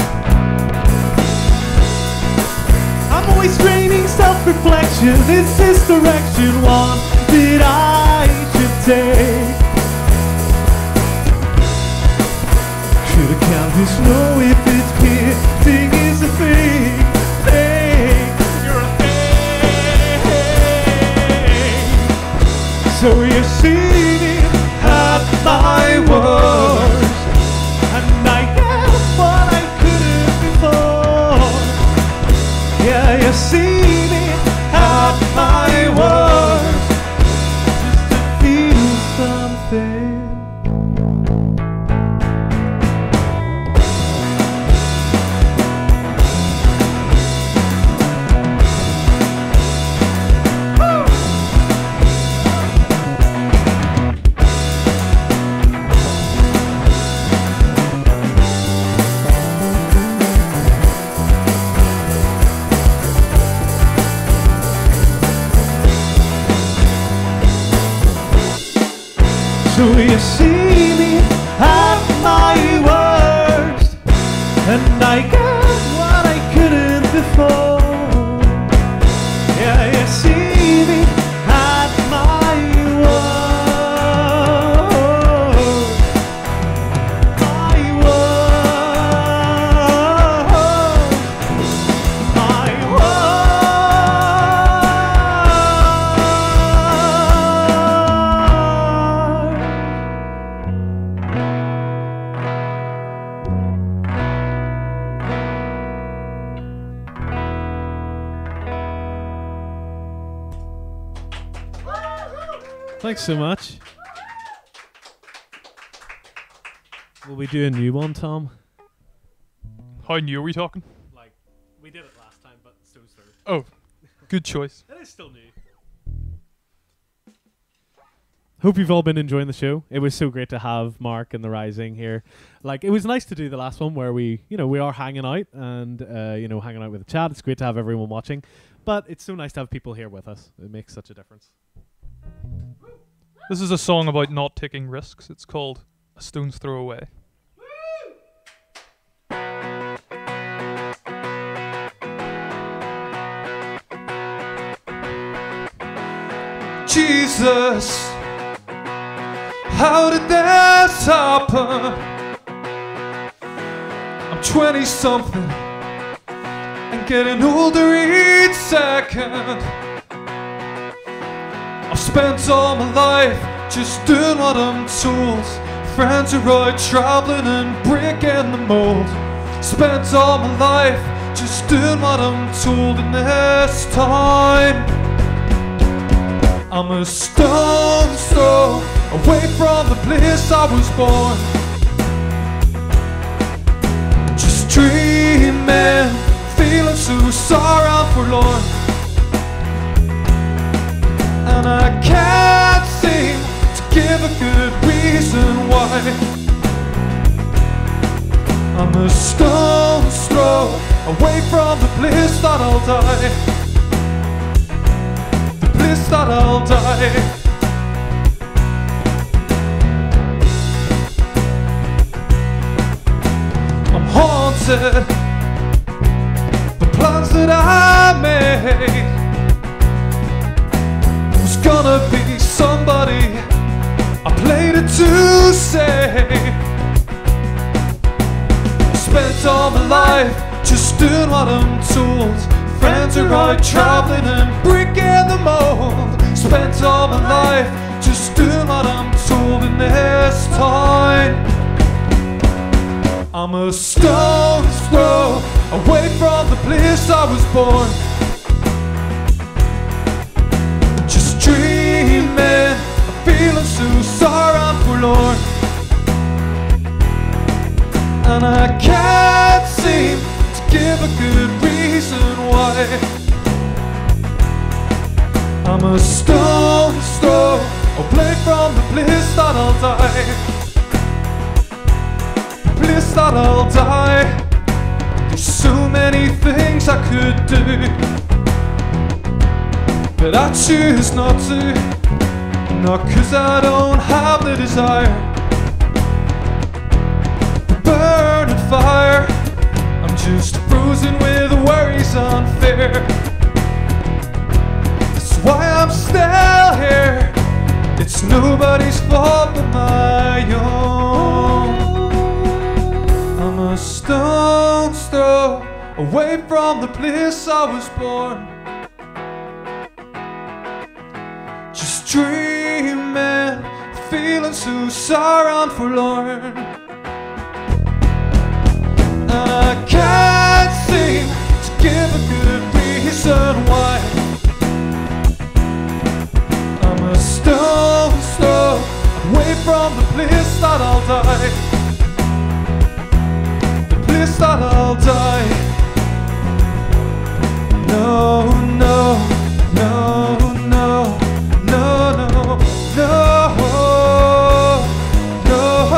I'm always draining self-reflection. This is direction one. that I should take. Should I count the snow if it's kissing is a thing? Thing, you're a thing. So you see me at my worst, and I am what I couldn't before. Yeah, you see me at my worst, just to feel something. So you see me at my worst, and I got what I couldn't before. Yeah, you see me at my worst, my worst, my worst. Thanks so much. Will we do a new one, Tom? How new are we talking? Like, we did it last time, but so through. Oh, good choice. It is still new. Hope you've all been enjoying the show. It was so great to have Mark and The Rising here. Like, it was nice to do the last one where we, you know, we are hanging out and, uh, you know, hanging out with the chat. It's great to have everyone watching. But it's so nice to have people here with us. It makes such a difference. This is a song about not taking risks. It's called A Stone's Throw Away. Jesus, how did this happen? I'm twenty something and getting older each second. I've spent all my life just doing what I'm told. Friends are out traveling and breaking the mold. Spent all my life just doing what I'm told. In this time, I'm a stone's throw away from the place I was born. Just dreaming, feeling so sorry and forlorn. And I can't seem to give a good reason why. I'm a stone's throw away from the place that I'll die. The place that I'll die. I'm haunted. The plans that I made was gonna be somebody I played it to save. Spent all my life just doing what I'm told. Friends are out traveling and breaking the mold. Spent all my life just doing what I'm told. In this time, I'm a stone's throw away from the place I was born. Just dreaming, feeling so sorry and forlorn. And I can't seem to give a good reason why. I'm a stone's throw away from the place that I'll die. The place that I'll die. There's so many things I could do, but I choose not to. Not cause I don't have the desire. The burning fire, I'm just frozen with worries and fear. That's why I'm still here, my own. I'm a stone's throw away from the place I was born. Just dreaming, feeling so sorry and forlorn. I can't seem to give a good reason why. I'm a stone's throw away from the place that I'll die. The place that I'll die. No, no, no, no, no, no, no, no.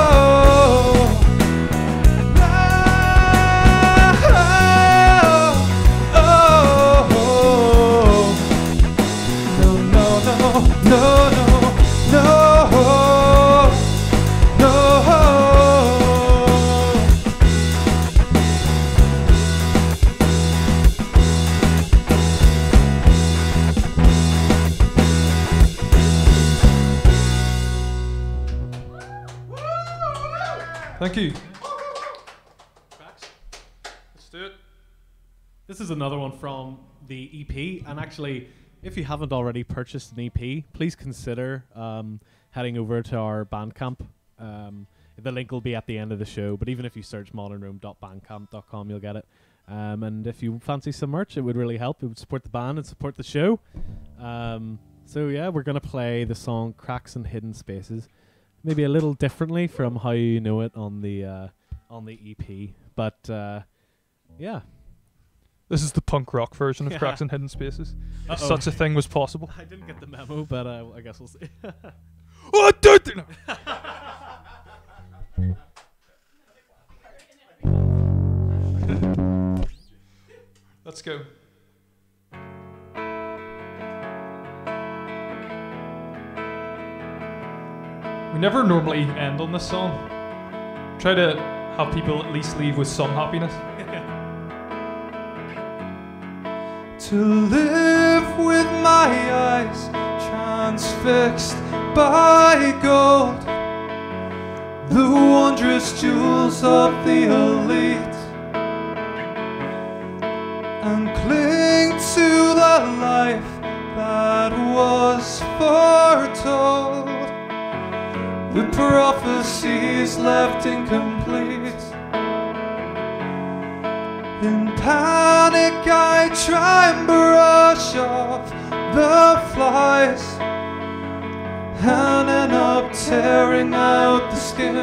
Thank you. Let's do it. This is another one from the E P, and actually, if you haven't already purchased an E P, please consider um, heading over to our Bandcamp. Um, the link will be at the end of the show, but even if you search modern room dot bandcamp dot com, you'll get it. Um, and if you fancy some merch, it would really help. It would support the band and support the show. Um, so yeah, we're going to play the song Cracks and Hidden Spaces. Maybe a little differently from how you know it on the uh, on the E P, but uh, yeah. This is the punk rock version of Yeah. Cracks and Hidden Spaces. If Uh-oh. such a thing was possible. I didn't get the memo, but uh, I guess we'll see. Oh, dude! No. Let's go. We never normally end on this song. Try to have people at least leave with some happiness. To live with my eyes transfixed by gold, the wondrous jewels of the elite, and cling to the life that was foretold. The prophecies left incomplete. In panic I try and brush off the flies, and end up tearing out the skin.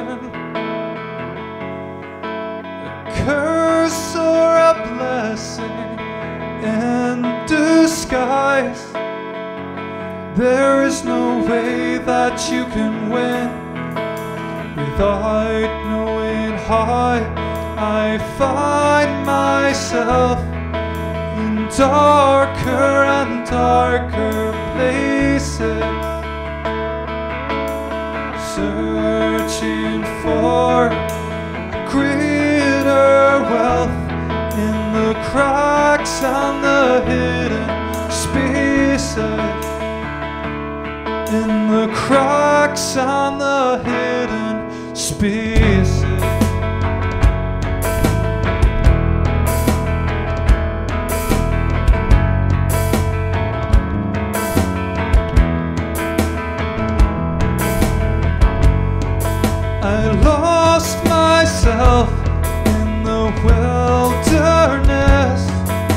A curse or a blessing in disguise. There is no way that you can win without knowing how. I find myself in darker and darker places, searching for greater wealth in the cracks and the hidden spaces, in the cracks and the hidden spaces. I lost myself in the wilderness,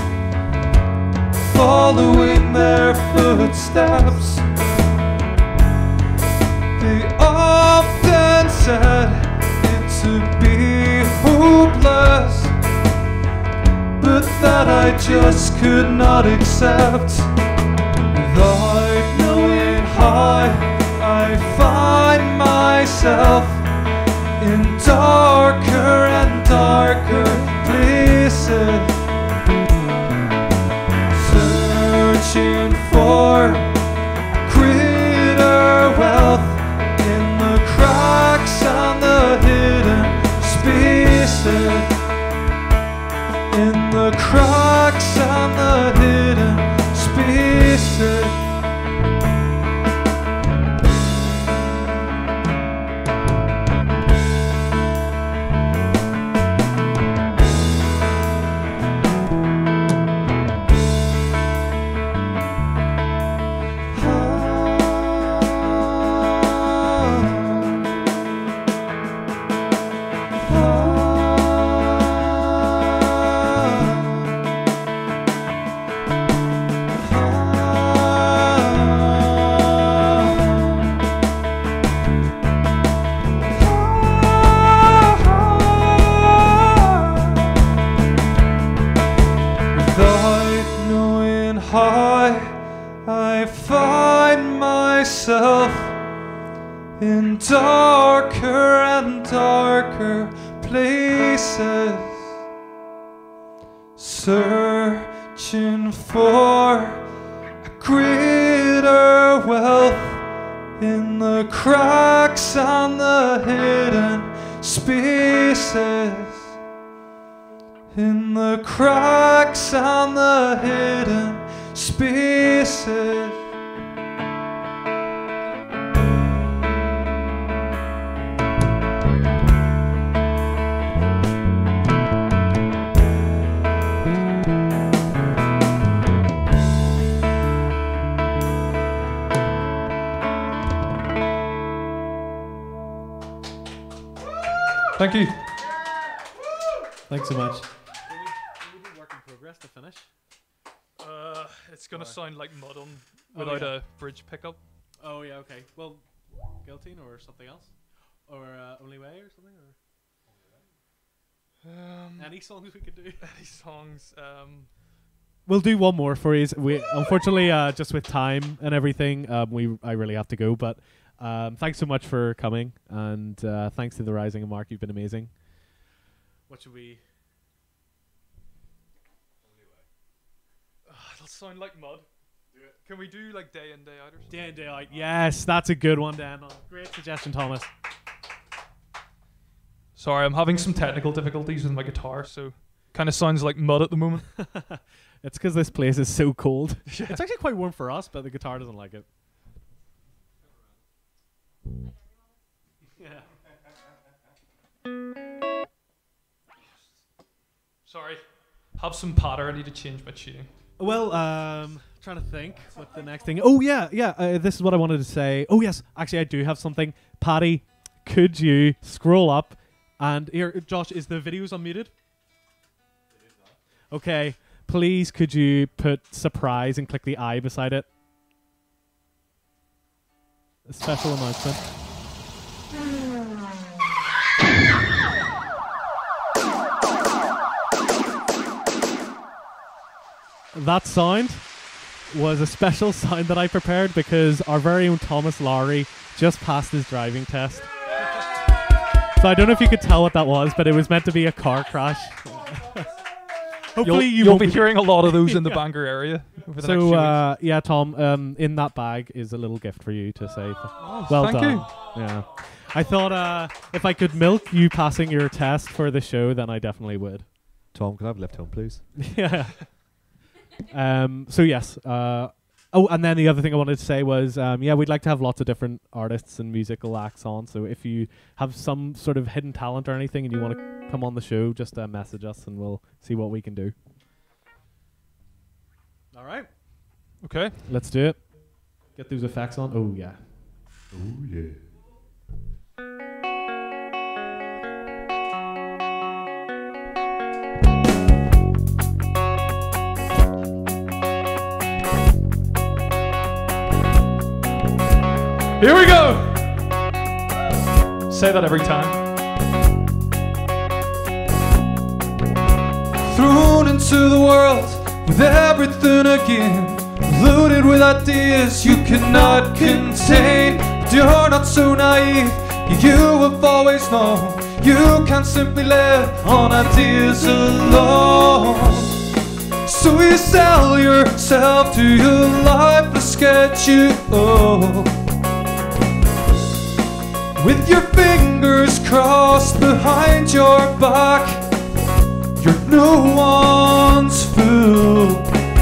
following their footsteps. They often said it to be hopeless, but that I just could not accept. Without knowing how, I find myself in darker and darker places, searching for greater wealth in the cracks and the hidden spaces, in the cracks and the hidden spaces. darker and darker places, searching for a greater wealth in the cracks and the hidden spaces, in the cracks and the hidden spaces. Thank you. Thanks so much. Work in progress to finish. Uh, it's gonna sound like mud on without yeah. a bridge pickup. Oh yeah, okay. Well, Guillotine or something else, or uh, Only Way or something, or Um, any songs we could do. any songs? Um, We'll do one more for you. We unfortunately, uh, just with time and everything, um, we I really have to go. But um, thanks so much for coming, and uh, thanks to the Rising and Mark. You've been amazing. What should we? uh, it'll sound like mud. Can we do like day in day out or something? Day in, day out. Yes, that's a good one, Dan. Great suggestion, Thomas. Sorry, I'm having some technical difficulties with my guitar, so kind of sounds like mud at the moment. It's because this place is so cold. It's actually quite warm for us, but the guitar doesn't like it. Yeah. Sorry. Have some patter. I need to change my tuning. Well, um, trying to think what the next thing. Oh yeah, yeah. Uh, this is what I wanted to say. Oh yes, actually I do have something. Paddy, could you scroll up and here, Josh, is the videos unmuted? Okay, please could you put surprise and click the I beside it? A special announcement. That sound was a special sound that I prepared because our very own Thomas Lowry just passed his driving test. So I don't know if you could tell what that was, but it was meant to be a car crash. Hopefully you'll, you you'll won't be hearing a lot of those in the Yeah. Bangor area over the next So few uh, yeah, Tom, um, in that bag is a little gift for you to say. th- Oh, well thank done. you. Yeah, I thought uh, if I could milk you passing your test for the show, then I definitely would. Tom, can I have a lift home, please? Yeah. Um. So yes. Uh. Oh, and then the other thing I wanted to say was, um, yeah, we'd like to have lots of different artists and musical acts on. So if you have some sort of hidden talent or anything, and you want to come on the show, just uh, message us, and we'll see what we can do. All right. Okay. Let's do it. Get those effects on. Oh yeah. Oh, yeah. Here we go. Say that every time. Thrown into the world with everything again, loaded with ideas you cannot contain. But you're not so naive. You have always known you can't simply live on ideas alone. So you sell yourself to your lifeless schedule, with your fingers crossed behind your back. You're no one's fool.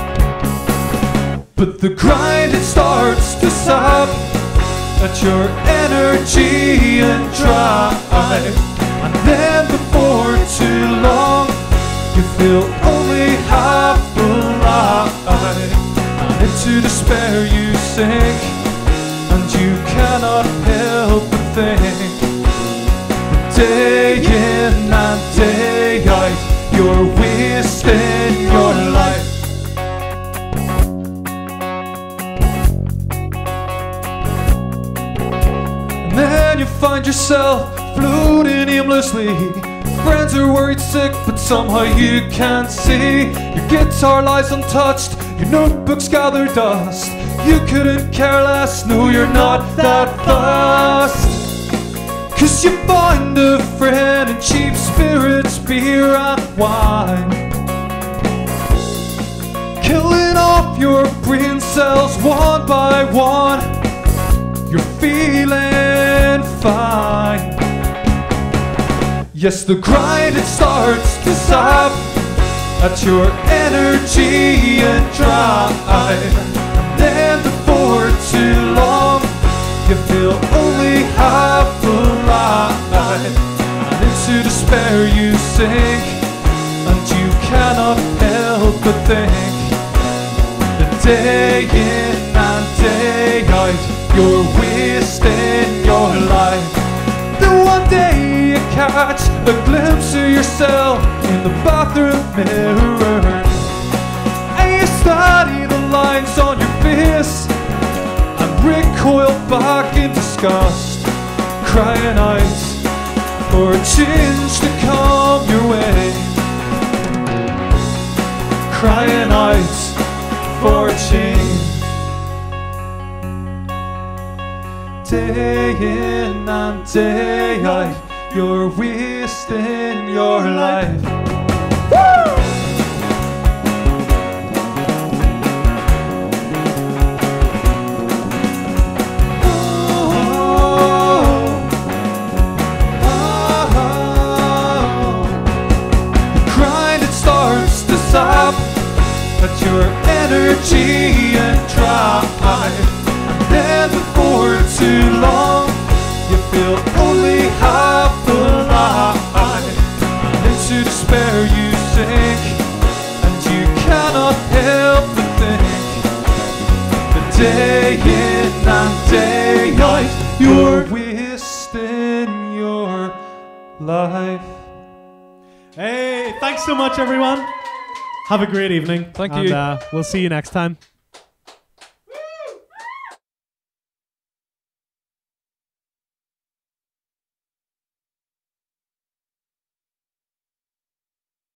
But the grind, it starts to sap at your energy and drive. And then before too long, you feel only half alive. And into despair you sink, and you cannot help but think. Day in and day out, you're wasting your life. And then you find yourself floating aimlessly. Friends are worried sick, but somehow you can't see. Your guitar lies untouched, your notebooks gather dust. You couldn't care less, no, you're not that fast. 'cause you find a friend in cheap spirits, beer and wine, killing off your brain cells one by one. You're feeling fine. Yes, the grind, it starts to sap at your energy and drive. And then before too long, you feel only half alive. And into despair you sink, and you cannot help but think that day in and day out, you're wasting your life. Then one day you catch a glimpse of yourself in the bathroom mirror, and you study the lines on your face and recoil back in disgust, crying out for a change to come your way, crying out for a change. Day in and day out, you're wasting your life. Woo! Sap at your energy and drive, and then before too long you feel only half alive. And into despair you sink, and you cannot help but think that day in and day out, you're wasting your life. Hey, thanks so much, everyone. Have a great evening. Thank and, you. Uh, we'll see you next time.